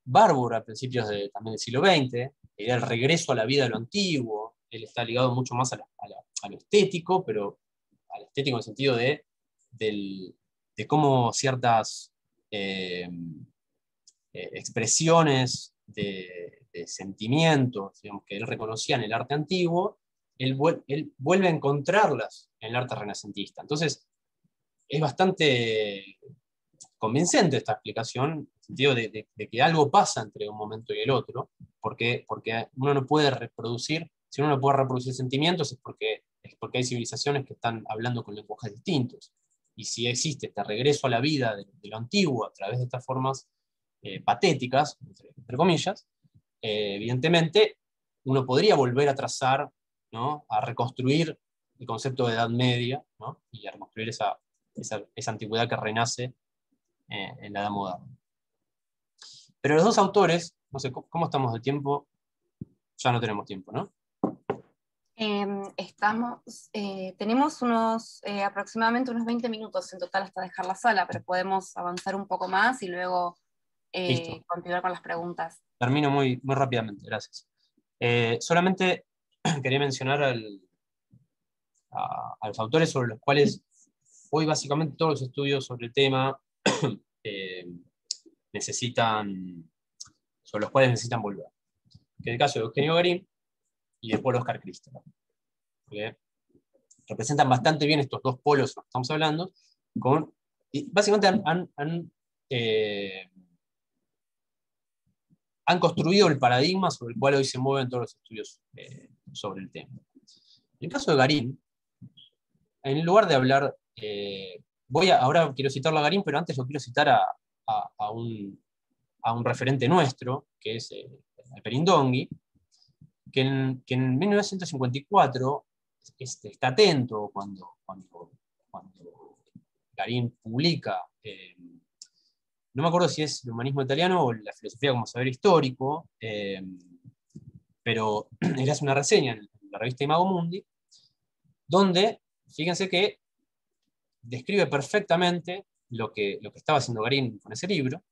Barbour a principios de, también del siglo veinte, la idea del regreso a la vida de lo antiguo. Él está ligado mucho más a, la, a, la, a lo estético, pero a lo estético en el sentido de, del, de cómo ciertas eh, eh, expresiones de, de sentimientos, digamos, que él reconocía en el arte antiguo, él, él vuelve a encontrarlas en el arte renacentista. Entonces, es bastante convincente esta explicación, en el sentido de, de, de que algo pasa entre un momento y el otro, porque, porque uno no puede reproducir, si uno no puede reproducir sentimientos es porque, es porque hay civilizaciones que están hablando con lenguajes distintos. Y si existe este regreso a la vida de, de lo antiguo a través de estas formas eh, patéticas, entre, entre comillas, eh, evidentemente uno podría volver a trazar, ¿no?, a reconstruir el concepto de Edad Media, ¿no?, y a reconstruir esa, esa, esa antigüedad que renace eh, en la Edad Moderna. Pero los dos autores, no sé, ¿cómo estamos de tiempo? Ya no tenemos tiempo, ¿no? Eh, estamos, eh, tenemos unos, eh, aproximadamente unos veinte minutos en total hasta dejar la sala, pero podemos avanzar un poco más y luego eh, continuar con las preguntas. Termino muy, muy rápidamente, gracias. Eh, solamente quería mencionar al, a, a los autores sobre los cuales hoy básicamente todos los estudios sobre el tema eh, necesitan, sobre los cuales necesitan volver. Que es el caso de Eugenio Garín y después Oscar Christopher, que representan bastante bien estos dos polos de los que estamos hablando, con, y básicamente han, han, han, eh, han construido el paradigma sobre el cual hoy se mueven todos los estudios eh, sobre el tema. En el caso de Garín, en lugar de hablar, eh, voy a, ahora quiero citarlo a Garín, pero antes lo quiero citar a, a, a, un, a un referente nuestro, que es eh, Perindongui, que en, que en mil novecientos cincuenta y cuatro este, está atento cuando, cuando, cuando Garín publica, eh, no me acuerdo si es el humanismo italiano o la filosofía como saber histórico, eh, pero él hace una reseña en la revista Imago Mundi, donde, fíjense que describe perfectamente lo que, lo que estaba haciendo Garín con ese libro,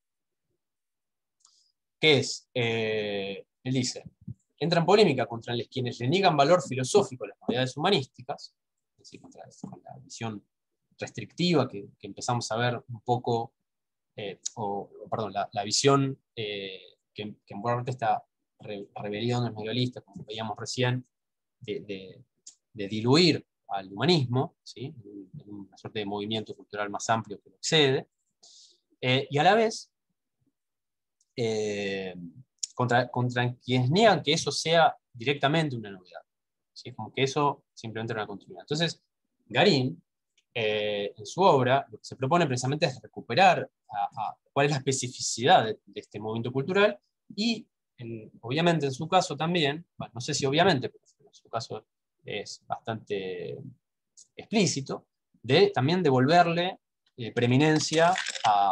que es, eh, él dice, entra en polémica contra los quienes le niegan valor filosófico a las novedades humanísticas, es decir, contra la visión restrictiva que, que empezamos a ver un poco, eh, o, perdón, la, la visión eh, que, que en buena parte está re, rebelión de los medievalistas, como veíamos recién, de, de, de diluir al humanismo, ¿sí?, en una suerte de movimiento cultural más amplio que lo excede, eh, y a la vez eh, contra, contra quienes niegan que eso sea directamente una novedad, ¿sí?, como que eso simplemente era una continuidad. Entonces, Garín, eh, en su obra, lo que se propone precisamente es recuperar a, a cuál es la especificidad de, de este movimiento cultural y, en, obviamente en su caso también, bueno, no sé si obviamente, pero en su caso es bastante explícito, de también devolverle eh, preeminencia a,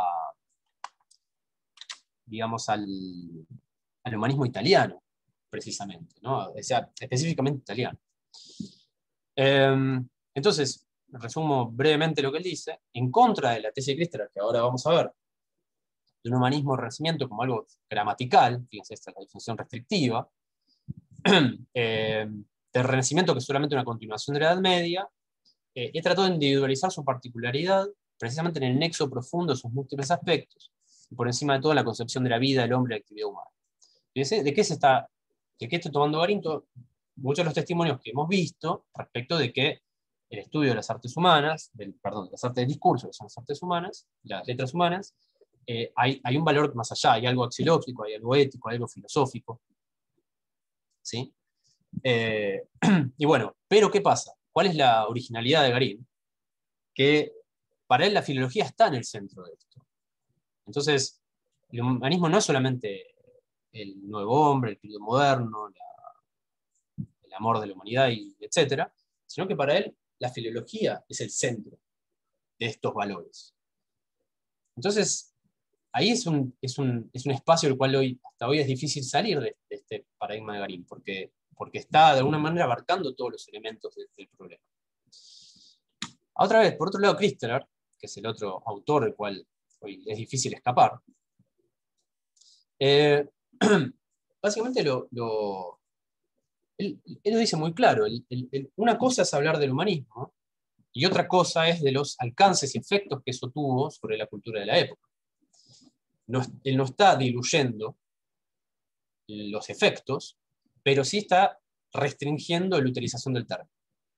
digamos, al, al humanismo italiano, precisamente, ¿no? O sea, específicamente italiano. Eh, entonces, resumo brevemente lo que él dice, en contra de la tesis de Christopher, que ahora vamos a ver, de un humanismo de renacimiento como algo gramatical, fíjense, esta es la definición restrictiva, eh, del renacimiento que es solamente una continuación de la Edad Media, eh, he tratado de individualizar su particularidad precisamente en el nexo profundo de sus múltiples aspectos, y por encima de todo en la concepción de la vida, del hombre y la actividad humana. Fíjense, ¿de qué se está, de qué está tomando Garín? Muchos de los testimonios que hemos visto respecto de que el estudio de las artes humanas, del, perdón, de las artes del discurso, que son las artes humanas, las letras humanas, eh, hay, hay un valor más allá, hay algo axiológico, hay algo ético, hay algo filosófico. ¿Sí? Eh, y bueno, pero ¿qué pasa? ¿Cuál es la originalidad de Garín? Que para él la filología está en el centro de esto. Entonces, el humanismo no es solamente el nuevo hombre, el periodo moderno, la, el amor de la humanidad, y etcétera, sino que para él la filología es el centro de estos valores. Entonces, ahí es un, es un, es un espacio del cual hoy, hasta hoy es difícil salir de, de este paradigma de Garín, porque, porque está de alguna manera abarcando todos los elementos de, del problema. Otra vez, por otro lado, Christopher, que es el otro autor del cual hoy es difícil escapar, Eh, básicamente lo, lo, él, él lo dice muy claro. El, el, el, una cosa es hablar del humanismo y otra cosa es de los alcances y efectos que eso tuvo sobre la cultura de la época. No, él no está diluyendo los efectos, pero sí está restringiendo la utilización del término.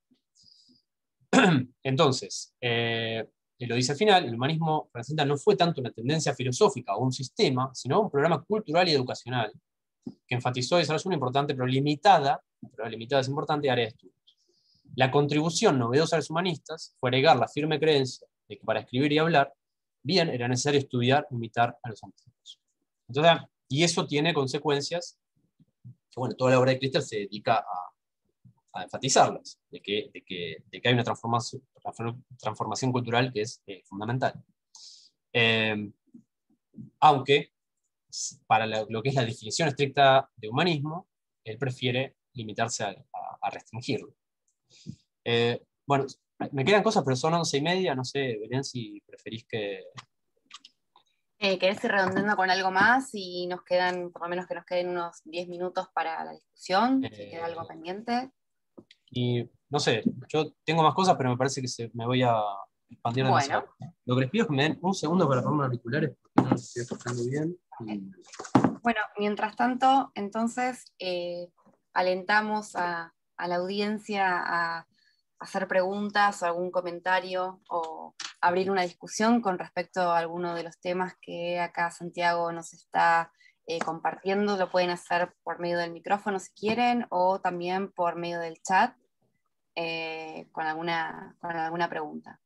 Entonces, eh, lo dice al final, el humanismo representa no fue tanto una tendencia filosófica o un sistema, sino un programa cultural y educacional que enfatizó desarrollar una importante pero limitada, pero limitada es importante, área de estudios. La contribución novedosa de los humanistas fue agregar la firme creencia de que para escribir y hablar bien era necesario estudiar e imitar a los antiguos. Entonces, y eso tiene consecuencias que, bueno, toda la obra de Cristal se dedica a, a enfatizarlas, de que, de, que, de que hay una transformación, transformación cultural que es eh, fundamental. Eh, aunque, para la, lo que es la definición estricta de humanismo, él prefiere limitarse a, a, a restringirlo. Eh, bueno, me quedan cosas, pero son once y media, no sé, Belén, si preferís que... Eh, ¿Querés ir redondeando con algo más? Y nos quedan, por lo menos que nos queden unos diez minutos para la discusión, Eh, si queda algo pendiente. Y no sé, yo tengo más cosas, pero me parece que se, me voy a expandir Bueno. demasiado. Lo que les pido es que me den un segundo para ponerme auriculares, porque no los estoy escuchando bien. Y... Bueno, mientras tanto, entonces, eh, alentamos a, a la audiencia a hacer preguntas o algún comentario o abrir una discusión con respecto a alguno de los temas que acá Santiago nos está eh, compartiendo. Lo pueden hacer por medio del micrófono si quieren o también por medio del chat eh, con, alguna, con alguna pregunta.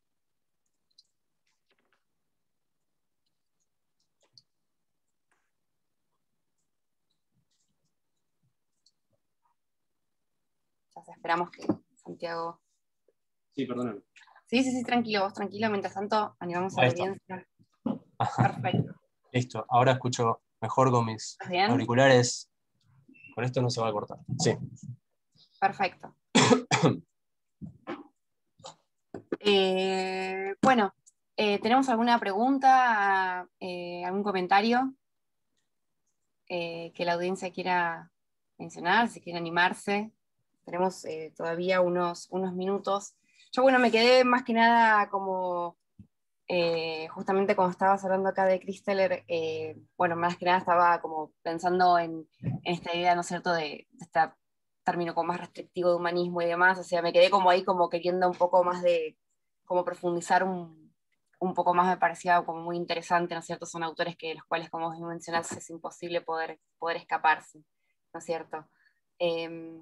Entonces esperamos que Santiago... Sí, perdóname. Sí, sí, sí, tranquilo, vos tranquilo. Mientras tanto, animamos a Ahí la está. audiencia. Perfecto. Listo, ahora escucho mejor con mis ¿Estás bien? auriculares. Con esto no se va a cortar. Sí. Perfecto. eh, bueno, eh, ¿tenemos alguna pregunta, eh, algún comentario eh, que la audiencia quiera mencionar, si quiere animarse? Tenemos eh, todavía unos, unos minutos. Yo, bueno, me quedé más que nada como... Eh, justamente cuando estabas hablando acá de Christeller, eh, bueno, más que nada estaba como pensando en, en esta idea, ¿no es cierto?, de, de este término como más restrictivo de humanismo y demás, o sea, me quedé como ahí como queriendo un poco más de, como profundizar un, un poco más, me parecía como muy interesante, ¿no es cierto?, son autores que los cuales, como vos mencionás, es imposible poder, poder escaparse, ¿no es cierto? Eh,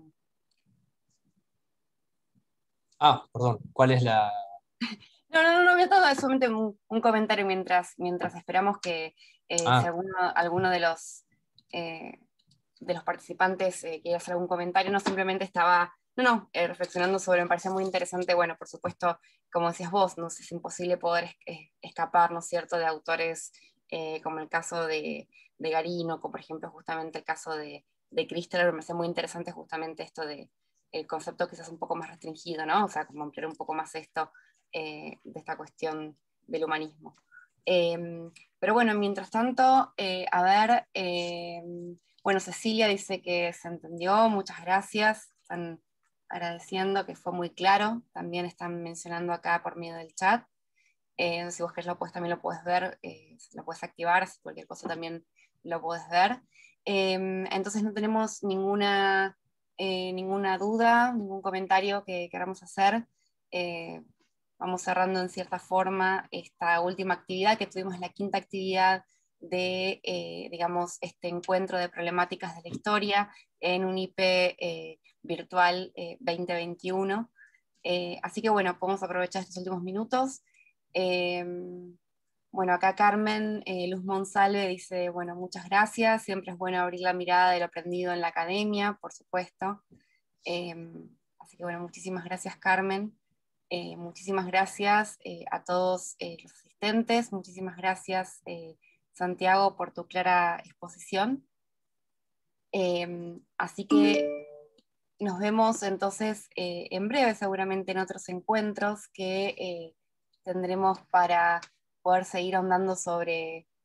Ah, perdón, ¿cuál es la...? No, no, no, no, había todo, es solamente un, un comentario mientras, mientras esperamos que eh, si Ah, alguno, alguno de los, eh, de los participantes eh, quiere hacer algún comentario, no simplemente estaba, no, no, eh, reflexionando sobre, me parecía muy interesante, bueno, por supuesto, como decías vos, no es imposible poder es, es, escapar, ¿no es cierto?, de autores eh, como el caso de, de Garino, como por ejemplo justamente el caso de, de Christeller, me parecía muy interesante justamente esto de el concepto quizás un poco más restringido, ¿no? O sea, como ampliar un poco más esto eh, de esta cuestión del humanismo. Eh, pero bueno, mientras tanto, eh, a ver, eh, bueno, Cecilia dice que se entendió, muchas gracias, están agradeciendo que fue muy claro, también están mencionando acá por medio del chat. Eh, si vos querés lo puedes, también lo puedes ver, eh, lo puedes activar, si cualquier cosa también lo puedes ver. Eh, entonces no tenemos ninguna, eh, ninguna duda, ningún comentario que queramos hacer. Eh, vamos cerrando en cierta forma esta última actividad que tuvimos, la quinta actividad de, eh, digamos, este encuentro de problemáticas de la historia en un I P eh, virtual eh, veinte veintiuno. Eh, así que bueno, podemos aprovechar estos últimos minutos. Eh, bueno, acá Carmen eh, Luz Monsalve dice, bueno, muchas gracias, siempre es bueno abrir la mirada de lo aprendido en la academia, por supuesto. Eh, así que bueno, muchísimas gracias Carmen, eh, muchísimas gracias eh, a todos eh, los asistentes, muchísimas gracias eh, Santiago por tu clara exposición. Eh, así que nos vemos entonces eh, en breve, seguramente en otros encuentros que eh, tendremos para poder seguir ahondando sobre,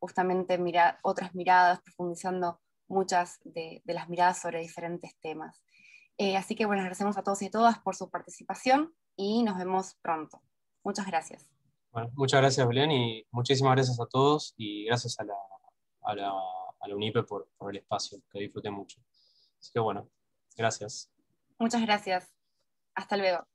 justamente mira, otras miradas, profundizando muchas de, de las miradas sobre diferentes temas. Eh, así que bueno, agradecemos a todos y a todas por su participación y nos vemos pronto. Muchas gracias. Bueno, muchas gracias, Belén, y muchísimas gracias a todos, y gracias a la, a la, a la UNIPE por, por el espacio, que disfruté mucho. Así que bueno, gracias. Muchas gracias. Hasta luego.